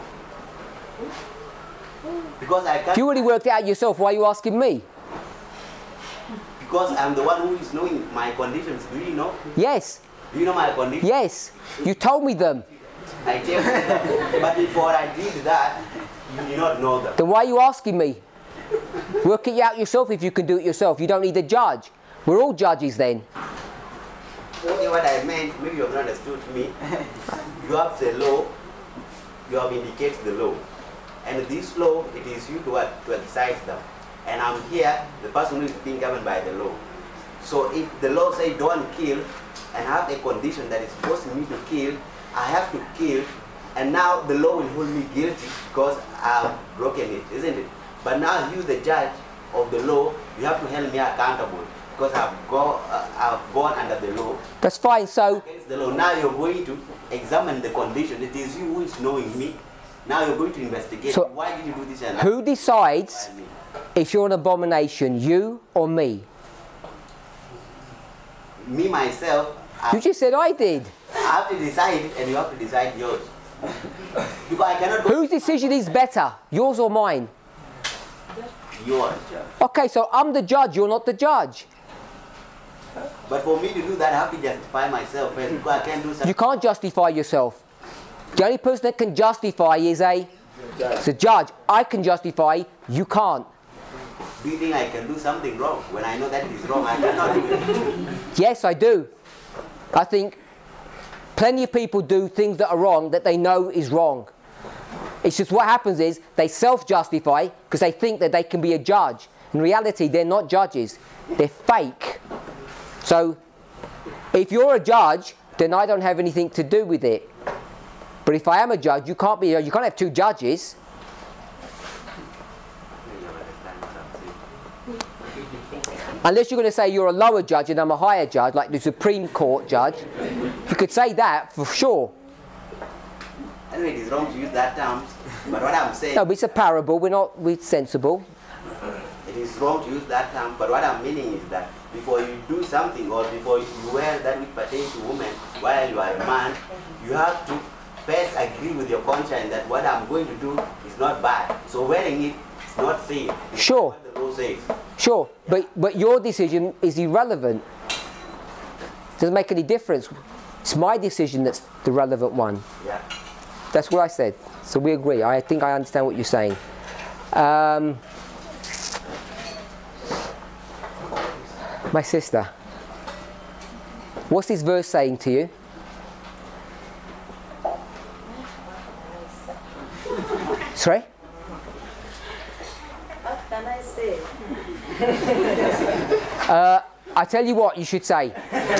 because I If can't. you already worked it out yourself, why are you asking me? Because I'm the one who is knowing my conditions. Do you know? Yes, Do you know my conditions? yes. You told me them. I tell you that. But before I did that, you did not know them. Then why are you asking me? Work it out yourself if you can do it yourself. You don't need a judge. We're all judges then. Okay, what I meant, maybe you have not understood me. You have the law, you have indicated the law. And this law, it is you to what? To exercise them. And I'm here, the person who is being governed by the law. So if the law says don't kill, and have a condition that is forcing me to kill, I have to kill, and now the law will hold me guilty because I've broken it, isn't it? But now you, the judge of the law, you have to hold me accountable because I've, go, uh, I've gone under the law. That's fine. So, Against the law. Now you're going to examine the condition. It is you who is knowing me. Now you're going to investigate. So why did you do this and that? who decides By me. if you're an abomination, you or me? Me, myself, I, You just said I did. I have to decide, and you have to decide yours. Because I cannot go Whose decision is better, yours or mine? yours. Okay, so I'm the judge, you're not the judge. But for me to do that, I have to justify myself first, because I can't do something. You can't justify yourself. The only person that can justify is a, it's a judge. I can justify, you can't. Do you think I can do something wrong? When I know that is wrong, I cannot do it. Yes, I do. I think plenty of people do things that are wrong that they know is wrong. It's just what happens is they self-justify because they think that they can be a judge. In reality, they're not judges. They're fake. So, if you're a judge, then I don't have anything to do with it. But if I am a judge, you can't be. You can't have two judges. Unless you're going to say you're a lower judge and I'm a higher judge, like the Supreme Court judge. You could say that for sure. Anyway, it is wrong to use that term. But what I'm saying, No, but it's a parable. We're not. We're sensible. it is wrong to use that term. But what I'm meaning is that before you do something, or before you wear that which pertains to women while you are a man, you have to first agree with your conscience that what I'm going to do is not bad. So wearing it is not safe. It's Sure. what the law says. Sure, but but your decision is irrelevant. Doesn't make any difference. It's my decision that's the relevant one. Yeah. That's what I said. So we agree. I think I understand what you're saying. Um, my sister, what's this verse saying to you? Sorry? What can I say? Uh, I tell you what you should say.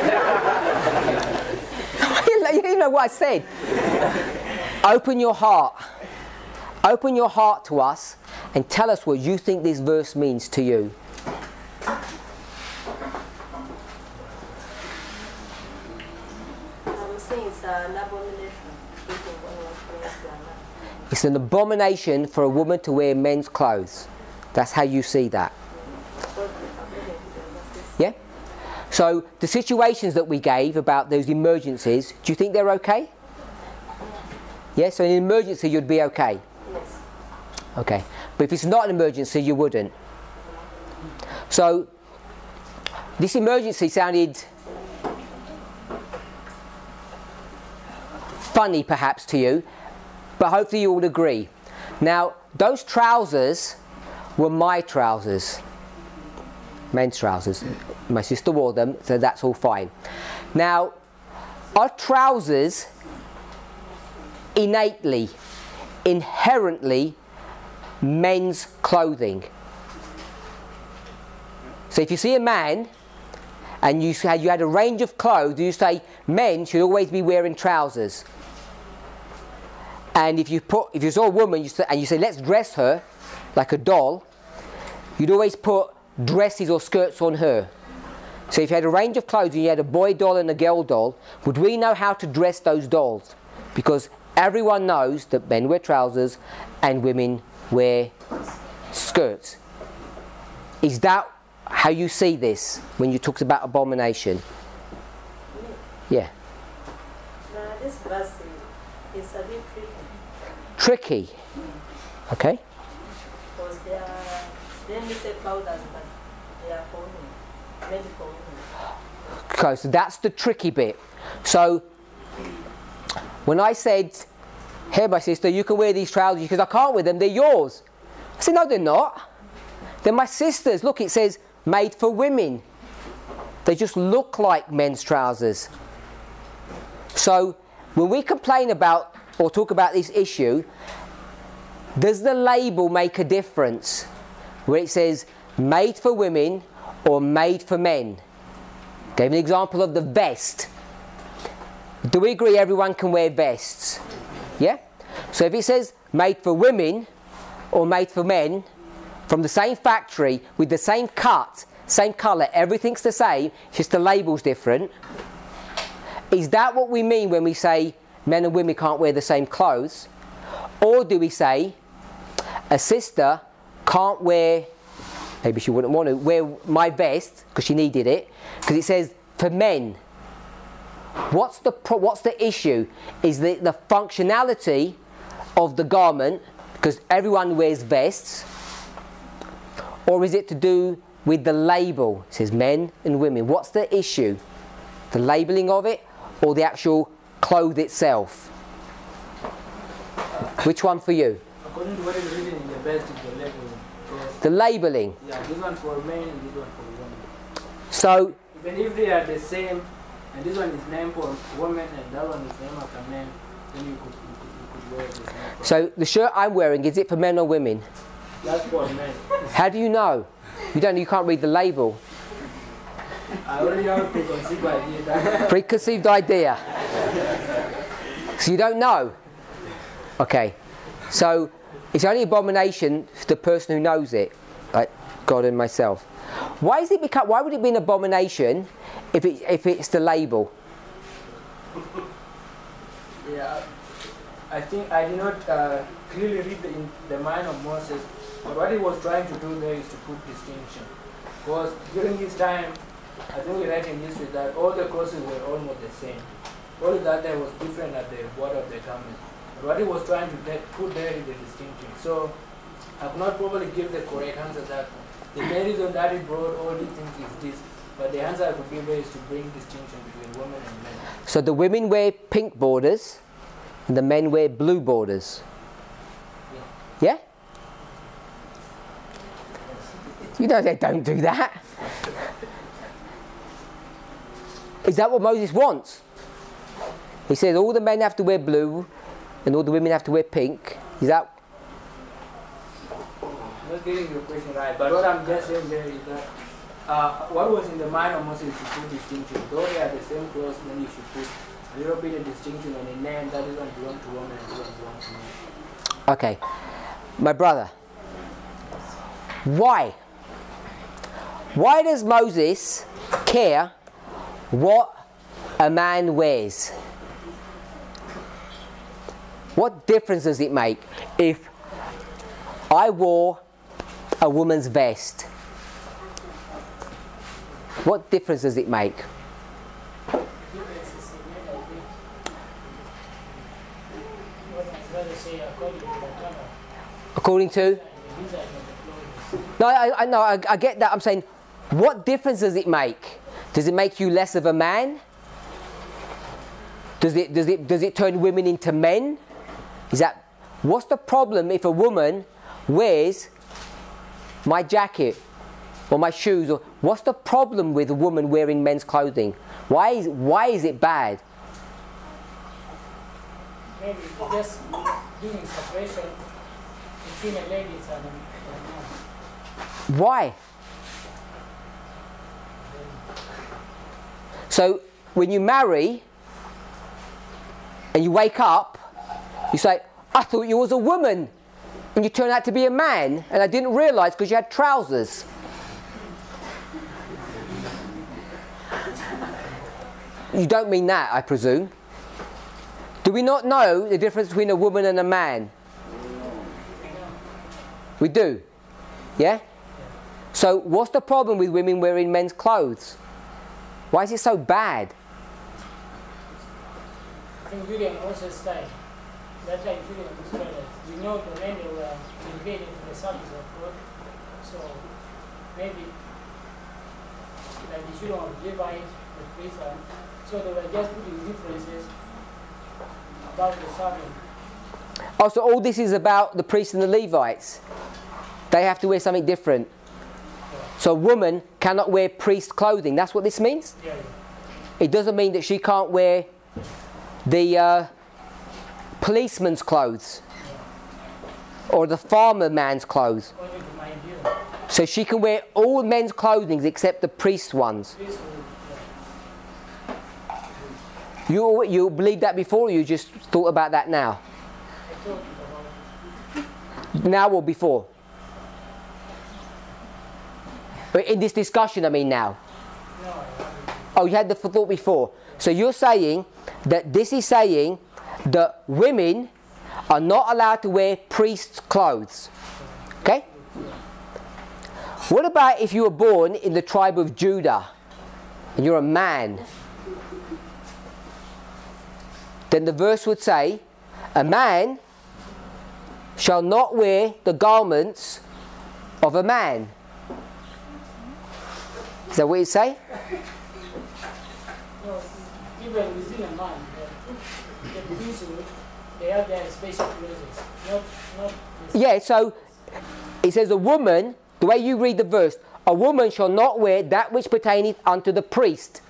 You don't know what I said. Open your heart. Open your heart to us and tell us what you think this verse means to you. It's an abomination for a woman to wear men's clothes. That's how you see that. Yeah? So the situations that we gave about those emergencies, do you think they're okay? Yeah, so in an emergency you'd be okay? Yes. Okay. But if it's not an emergency, you wouldn't. So this emergency sounded funny perhaps to you, but hopefully you all agree. Now, those trousers were my trousers, men's trousers. My sister wore them, so that's all fine. Now, are trousers innately, inherently men's clothing? So if you see a man and you had, you had a range of clothes, you say men should always be wearing trousers. And if you put, if you saw a woman you say, and you say let's dress her like a doll, you'd always put dresses or skirts on her. So if you had a range of clothes and you had a boy doll and a girl doll, would we know how to dress those dolls? Because everyone knows that men wear trousers and women wear skirts. Is that how you see this when you talk about abomination? Yeah. Now this verse is a bit tricky. Tricky. Okay. Because they are, then we say powders, but they are for women, made for women. Okay, so that's the tricky bit. So when I said, "Here, my sister, you can wear these trousers because I can't wear them, they're yours." I said, "No, they're not. They're my sister's. Look, it says made for women. They just look like men's trousers." So when we complain about or talk about this issue, does the label make a difference where it says made for women or made for men? Gave an example of the vest. Do we agree everyone can wear vests? Yeah? So if it says made for women or made for men, from the same factory, with the same cut, same colour, everything's the same, just the label's different. Is that what we mean when we say men and women can't wear the same clothes? Or do we say a sister can't wear, maybe she wouldn't want to, wear my vest because she needed it, because it says for men. What's the, pro what's the issue? Is the, the functionality of the garment, because everyone wears vests, or is it to do with the label? It says men and women. What's the issue? The labelling of it or the actual cloth itself? Which one for you? According to what is written in the vest is the labelling. Yes. The labelling. Yeah, this one for men and this one for women. So, Even if they are the same, and this one is named for women and that one is named after men, then you could, you could, you could wear the same. so the shirt I'm wearing, is it for men or women? That's for men. How do you know? You don't. You can't read the label. I already have a preconceived idea. Preconceived idea. So you don't know. Okay. So it's only abomination for the person who knows it, like God and myself. Why is it become? Why would it be an abomination if it if it's the label? Yeah, I think I did not uh, clearly read the, in the mind of Moses, but what he was trying to do there is to put distinction. Because during his time, I think we read in history that all the crosses were almost the same. Only that there was different at the border of the garment. But what he was trying to put there is the distinction. So I could not probably give the correct answer that the main reason that he brought all these things is this. But the answer I could give is to bring distinction between women and men. So the women wear pink borders, and the men wear blue borders. Yeah? You know they don't do that. Is that what Moses wants? He says all the men have to wear blue and all the women have to wear pink. Is that? I'm not getting your question right, but what I'm just saying there is that uh, what was in the mind of Moses is to put distinction. Though they are the same clothes, then you should put a little bit of distinction and a name that is going to belong to women and this one belongs to men. Okay. My brother, why? Why does Moses care what a man wears? What difference does it make if I wore a woman's vest? What difference does it make? According to? No, I, I, no, I, I get that. I'm saying, what difference does it make? Does it make you less of a man? Does it, does it, does it turn women into men? Is that, what's the problem if a woman wears my jacket or my shoes? Or what's the problem with a woman wearing men's clothing? Why is, why is it bad? Maybe just doing separation between the ladies and the men. Why? So when you marry and you wake up, you say, I thought you was a woman, and you turn out to be a man, and I didn't realise because you had trousers. You don't mean that, I presume. Do we not know the difference between a woman and a man? We do. Yeah? So what's the problem with women wearing men's clothes? Why is it so bad? I think William also said, that time William was that we know the men were engaged into the service of God, so maybe like the children of Levi, the priest, so they were just putting differences about the serving. Oh, so all this is about the priests and the Levites. They have to wear something different. So a woman cannot wear priest clothing. That's what this means? Yeah, yeah. It doesn't mean that she can't wear the uh, policeman's clothes or the farmer man's clothes. According to my view. So she can wear all men's clothing except the priest ones. This would, You, you believed that before, or you just thought about that now? I thought about Now or before? But in this discussion, I mean now. no, I haven't. Oh, you had the thought before. So you're saying that this is saying that women are not allowed to wear priest's clothes. Okay? What about if you were born in the tribe of Judah and you're a man? Then the verse would say, a man shall not wear the garments of a man. Is that what you say? No, even within a man, the, the priesthood, they have their special clothes. Not, not the Yeah, so it says a woman, the way you read the verse, a woman shall not wear that which pertaineth unto the priest.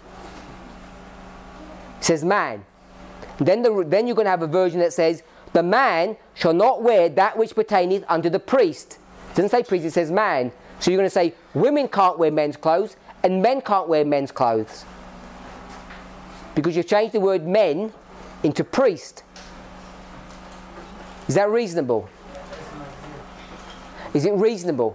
It says man. Then, the, then you're going to have a version that says, the man shall not wear that which pertaineth unto the priest. It doesn't say priest, it says man. So you're going to say, women can't wear men's clothes, and men can't wear men's clothes. Because you've changed the word men into priest. Is that reasonable? Is it reasonable?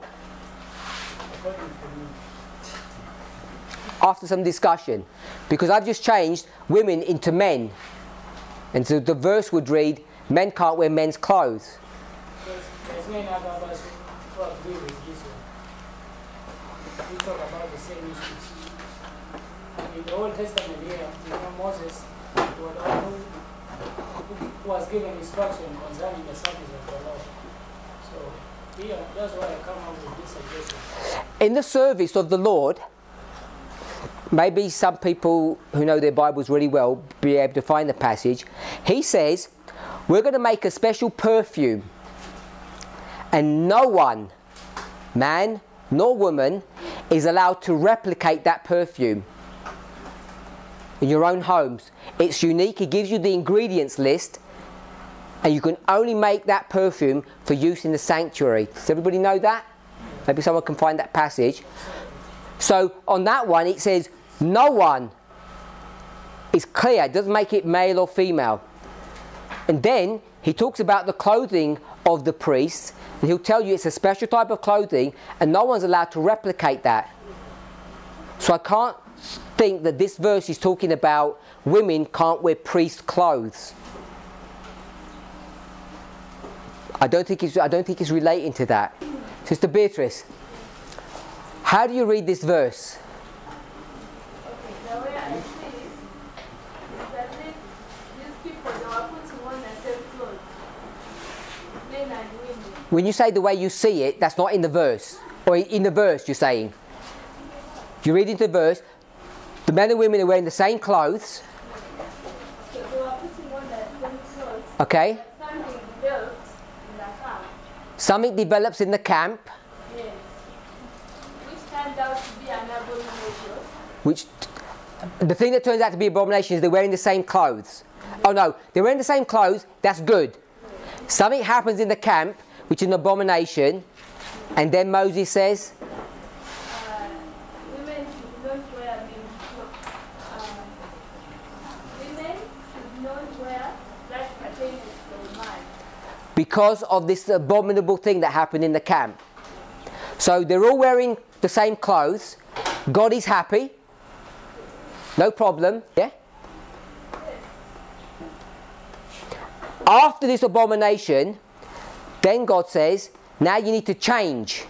After some discussion. Because I've just changed women into men. And so the verse would read, men can't wear men's clothes. There's, there's many other others who agree with this one. We talk about the same issues. And in the Old Testament here, you know, Moses was the one who, who was given instruction concerning the service of the Lord. So here, that's why I come up with this suggestion. In the service of the Lord, maybe some people who know their Bibles really well be able to find the passage. He says, we're going to make a special perfume, and no one, man nor woman, is allowed to replicate that perfume in your own homes. It's unique. It gives you the ingredients list, and you can only make that perfume for use in the sanctuary. Does everybody know that? Maybe someone can find that passage. So on that one it says no one is clear. It doesn't make it male or female. And then he talks about the clothing of the priests, and he'll tell you it's a special type of clothing and no one's allowed to replicate that. So I can't think that this verse is talking about women can't wear priest clothes. I don't think it's, I don't think it's relating to that. Sister Beatrice, how do you read this verse? Okay, the way I see it is that if these people, they were putting on the same clothes, men and women. When you say the way you see it, that's not in the verse. Or in the verse you're saying. You read into the verse, the men and women are wearing the same clothes. So they were putting on the same clothes. Okay. But something developed in the camp. Something develops in the camp. Yes. Which turned out to be an abomination. Which, the thing that turns out to be abomination is they're wearing the same clothes. Oh no, they're wearing the same clothes, that's good. Something happens in the camp, which is an abomination, and then Moses says, Uh, women should not wear men's clothes. Uh, women should not wear that pertains to a man. because of this abominable thing that happened in the camp. So they're all wearing the same clothes. God is happy. No problem. Yeah? After this abomination, then God says, now you need to change.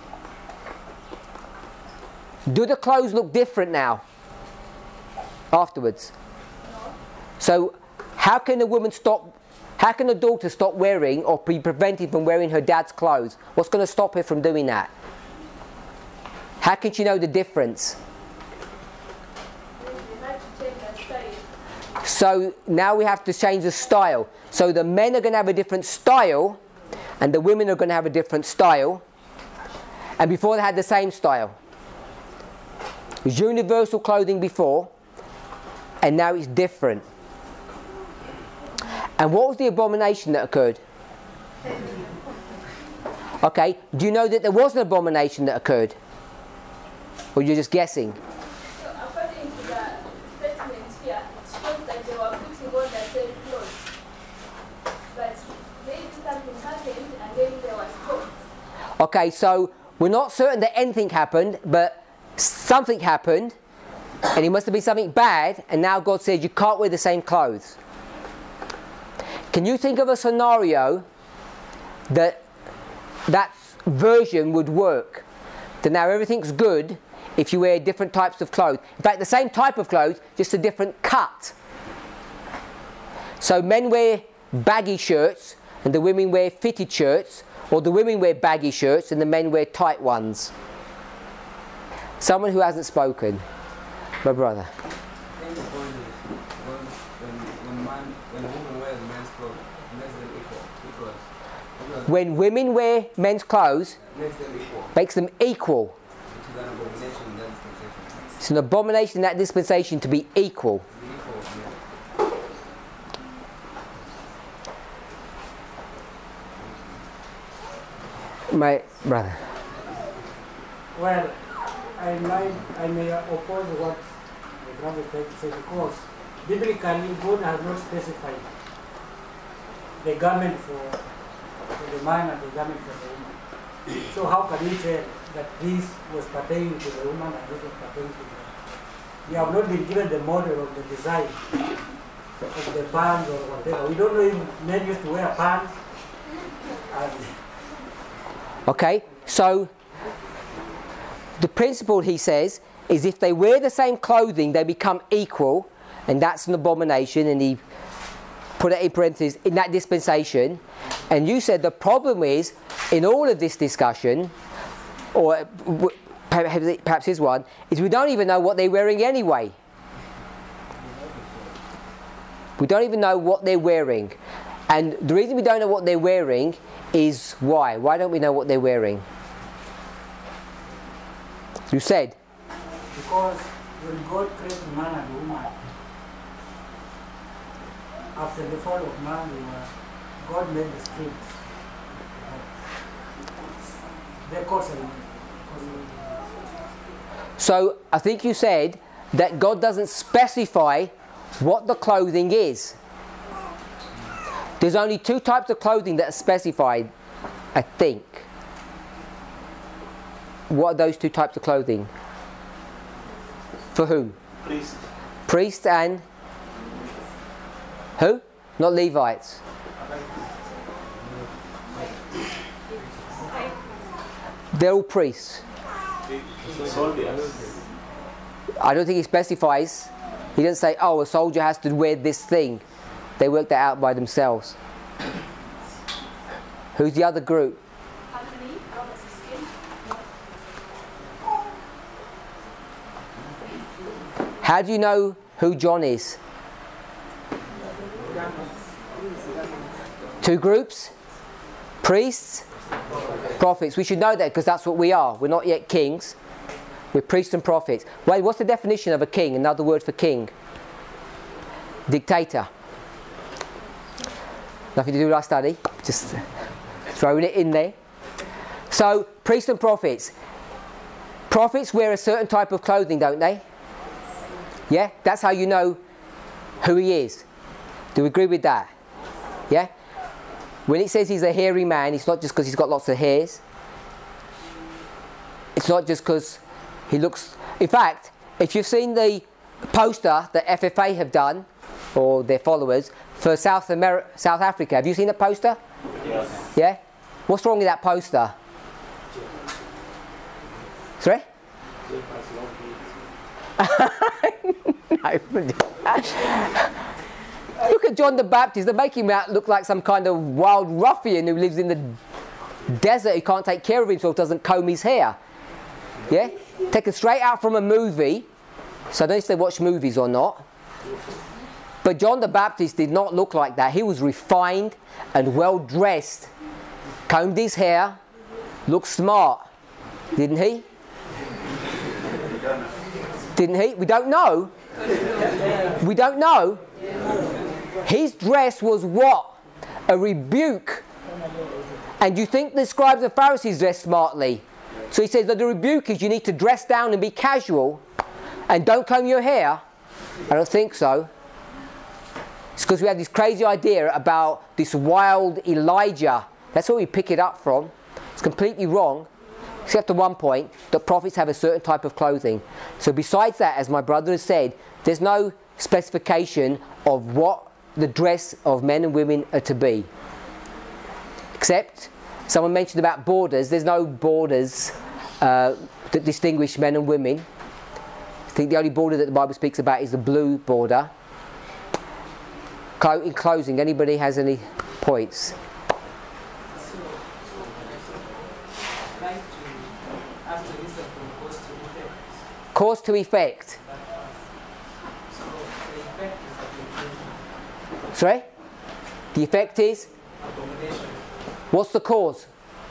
Do the clothes look different now? Afterwards. So how can a woman stop, how can a daughter stop wearing or be prevented from wearing her dad's clothes? What's going to stop her from doing that? How can she know the difference? So now we have to change the style. So the men are going to have a different style and the women are going to have a different style. And before they had the same style. It was universal clothing before and now it's different. And what was the abomination that occurred? Okay, do you know that there was an abomination that occurred? Or you're just guessing? So according to the statement here, it shows that they were putting on the same clothes. But maybe something happened and then they were stopped. Okay, so we're not certain that anything happened, but something happened, and it must have been something bad, and now God says you can't wear the same clothes. Can you think of a scenario that that version would work? That now everything's good if you wear different types of clothes. In fact, the same type of clothes, just a different cut. So men wear baggy shirts and the women wear fitted shirts, or the women wear baggy shirts and the men wear tight ones. Someone who hasn't spoken. My brother. I think the point is when, when, when, man, when a woman wears men's clothes, it makes them equal. Equals. When women wear men's clothes, It makes them equal. makes them equal. Which is an abomination in that dispensation. It's an abomination in that dispensation to be equal. To be equal, yeah. My brother. Well, I might, I may oppose what the brother tried to say, because biblically God has not specified the garment for, for the man and the garment for the woman. So how can we tell that this was pertaining to the woman and this was pertaining to the man? We have not been given the model of the design of the pants or whatever. We don't know if men used to wear pants. And Okay, so the principle, he says, is if they wear the same clothing, they become equal, and that's an abomination, and he put it in parentheses, in that dispensation. And you said the problem is, in all of this discussion, or perhaps is one, is we don't even know what they're wearing anyway. We don't even know what they're wearing. And the reason we don't know what they're wearing is why? Why don't we know what they're wearing? You said? because when God created man and woman, after the fall of man, we were, God made the strings. They're causing. So I think you said that God doesn't specify what the clothing is. There's only two types of clothing that are specified, I think. What are those two types of clothing? For whom? Priest. Priests and who? Not Levites. They're all priests. Soldiers. I don't think he specifies. He doesn't say, oh, a soldier has to wear this thing. They work that out by themselves. Who's the other group? How do you know who John is? Two groups? Priests? Prophets. We should know that because that's what we are. We're not yet kings. We're priests and prophets. Wait, what's the definition of a king? Another word for king? Dictator. Nothing to do with our study. Just throwing it in there. So, priests and prophets. Prophets wear a certain type of clothing, don't they? Yeah? That's how you know who he is. Do we agree with that? Yeah? When it says he's a hairy man, it's not just because he's got lots of hairs. It's not just because he looks... In fact, if you've seen the poster that F F A have done, or their followers, for South America, South Africa, have you seen the poster? Yes. Yeah? What's wrong with that poster? Sorry? Look at John the Baptist. They're making him out look like some kind of wild ruffian who lives in the desert. He can't take care of himself, doesn't comb his hair. Yeah? Taken straight out from a movie. So I don't know if they watch movies or not. But John the Baptist did not look like that. He was refined and well dressed. Combed his hair. Looked smart. Didn't he? Didn't he? We don't know. We don't know. His dress was what? A rebuke. And you think the scribes and Pharisees dressed smartly? So he says that the rebuke is you need to dress down and be casual and don't comb your hair. I don't think so. It's because we had this crazy idea about this wild Elijah. That's where we pick it up from. It's completely wrong. Except at one point, that prophets have a certain type of clothing. So besides that, as my brother has said, there's no specification of what the dress of men and women are to be. Except, someone mentioned about borders. There's no borders uh, that distinguish men and women. I think the only border that the Bible speaks about is the blue border. In closing, anybody has any points? Cause to effect. Sorry? The effect is? What's the cause?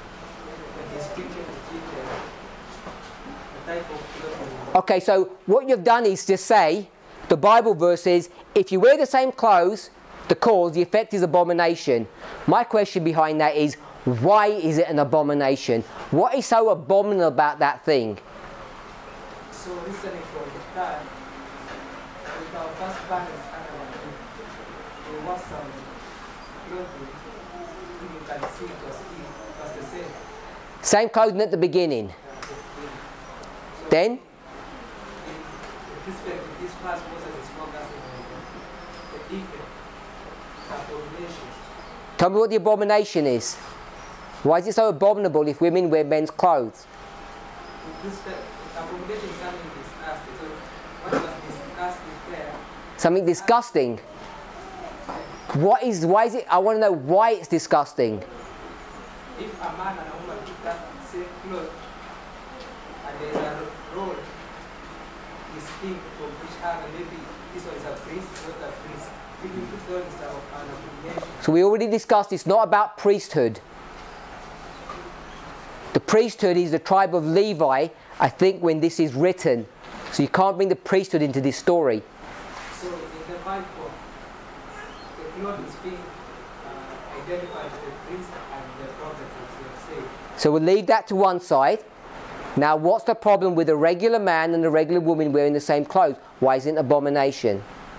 Okay, so what you've done is just say, the Bible verse is, if you wear the same clothes, the cause, the effect is abomination. My question behind that is, why is it an abomination? What is so abominable about that thing? So listening from that, with our first balance animal, we want some clothing, you can see it was, it was the same. Same clothing at the beginning. So Then? In this, this class Moses is focusing on the defect, the abomination. Tell me what the abomination is. Why is it so abominable if women wear men's clothes? This abomination is something disgusting. So what was disgusting there? Something disgusting. What is, why is it, I want to know why it's disgusting. If a man and a woman put that same clothes and there is a role distinct from each other, maybe this one is a priest, not a priest. If you put those as an abomination. So we already discussed it's not about priesthood. The priesthood is the tribe of Levi, I think, when this is written. So you can't bring the priesthood into this story. So in the Bible, the cloth is being uh, identified with the priest and the prophet, as you have said. So we'll leave that to one side. Now what's the problem with a regular man and a regular woman wearing the same clothes? Why is it an abomination?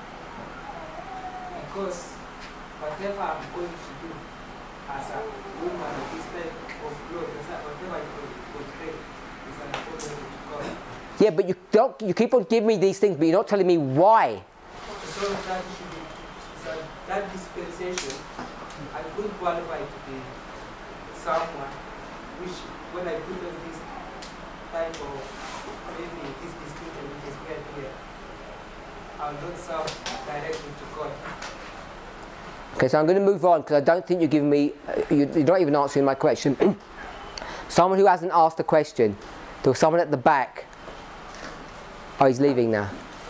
Because whatever I'm going to do as a woman of this type of clothes, whatever I portray is an abomination to God. Yeah, but you don't. You keep on giving me these things, but you're not telling me why. So that should be, so that dispensation, I couldn't qualify to be someone which when I put on this type of maybe this distinction which is here here, I'll not serve directly to God. Okay, so I'm going to move on because I don't think you're giving me, uh, you, you're not even answering my question. Someone who hasn't asked a question. There was someone at the back. Oh, he's leaving now.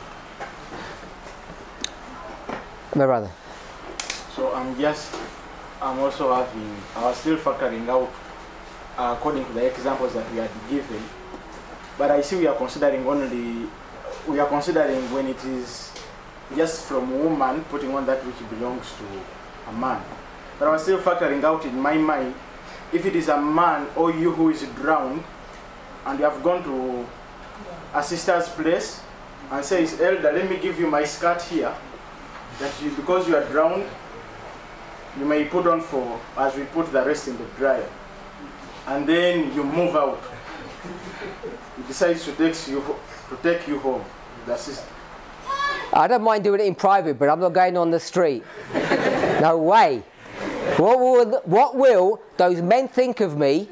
My brother. So I'm just, I'm also having, I was still factoring out uh, according to the examples that we had given. But I see we are considering only, we are considering when it is just from a woman putting on that which belongs to a man. But I was still factoring out in my mind, if it is a man or you who is drowned and you have gone to a sister's place and says, Elder, let me give you my skirt here, that you, because you are drowned, you may put on for, as we put the rest in the dryer. And then you move out. He decides to take you, to take you home, the sister. I don't mind doing it in private, but I'm not going on the street. No way. What will, what will those men think of me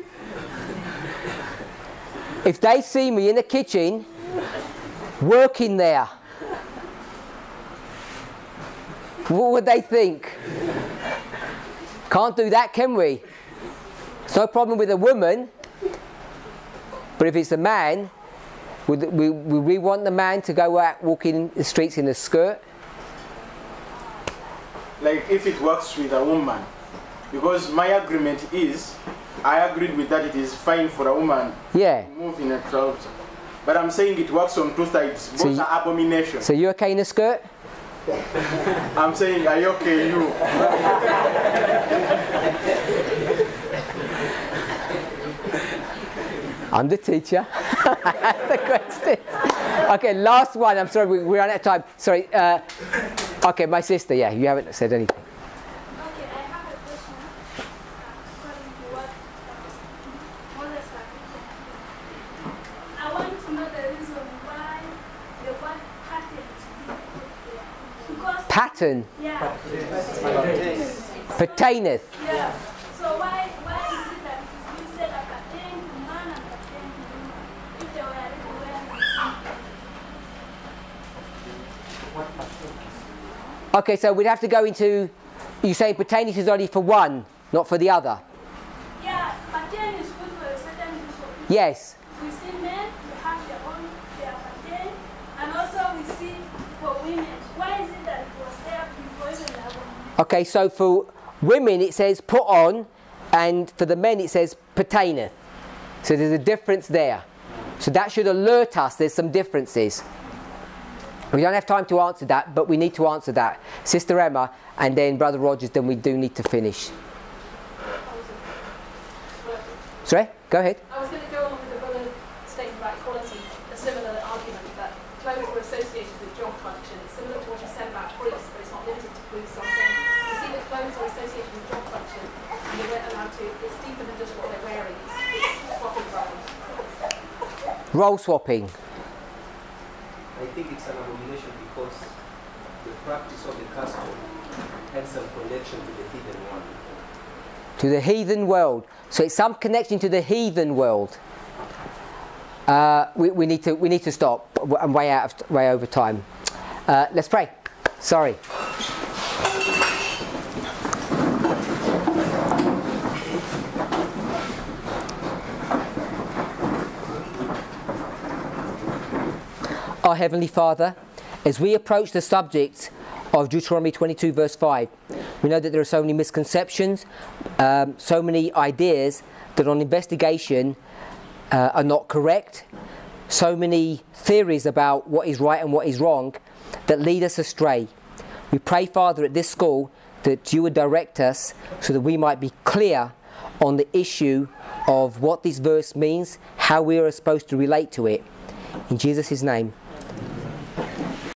if they see me in the kitchen working there? What would they think? Can't do that, can we? It's no problem with a woman, but if it's a man, would we, would we want the man to go out walking the streets in a skirt? Like if it works with a woman, because my agreement is, I agreed with that it is fine for a woman yeah. to move in a trouser. But I'm saying it works on two sides, both so you, are abominations. So you okay in a skirt? I'm saying, are you okay, you? I'm the teacher. The question. Okay, last one. I'm sorry, we, we're out of time. Sorry. Uh, okay, my sister. Yeah, you haven't said anything. Okay, I have a question. According to what Moses said, I want to know the reason why the word pattern is being put there. Because Pattern. yeah. Pertaineth. Yeah. So why why is it that it is being said that pertain to man and pertain to woman if they were everywhere? Okay, so we'd have to go into. You say pertaineth is only for one, not for the other. Yeah, pertain is good for a certain group of people. Yes. We see men, they have their own, their pertain, and also we see for women. Why is it that it was there before even the woman? Okay, so for women it says put on, and for the men it says pertaineth. So there's a difference there. So that should alert us there's some differences. We don't have time to answer that, but we need to answer that. Sister Emma, and then Brother Rogers, then we do need to finish. Sorry? Go ahead. I was going to go on with the brother statement about equality, a similar argument that clothes were associated with job function. It's similar to what you said about priests, but it's not limited to priests. So I'm saying, you see that clothes are associated with job function, and they weren't allowed to, it's deeper than just what they're wearing. It's, it's swapping roles. Role swapping. I think it's an abomination because the practice of the custom had some connection to the heathen one. To the heathen world. So it's some connection to the heathen world. Uh, we, we need to we need to stop. I'm way out of way over time. Uh, let's pray. Sorry. Our Heavenly Father, as we approach the subject of Deuteronomy twenty-two verse five, we know that there are so many misconceptions, um, so many ideas that on investigation uh, are not correct, so many theories about what is right and what is wrong that lead us astray. We pray, Father, at this school that you would direct us so that we might be clear on the issue of what this verse means, how we are supposed to relate to it. In Jesus' name.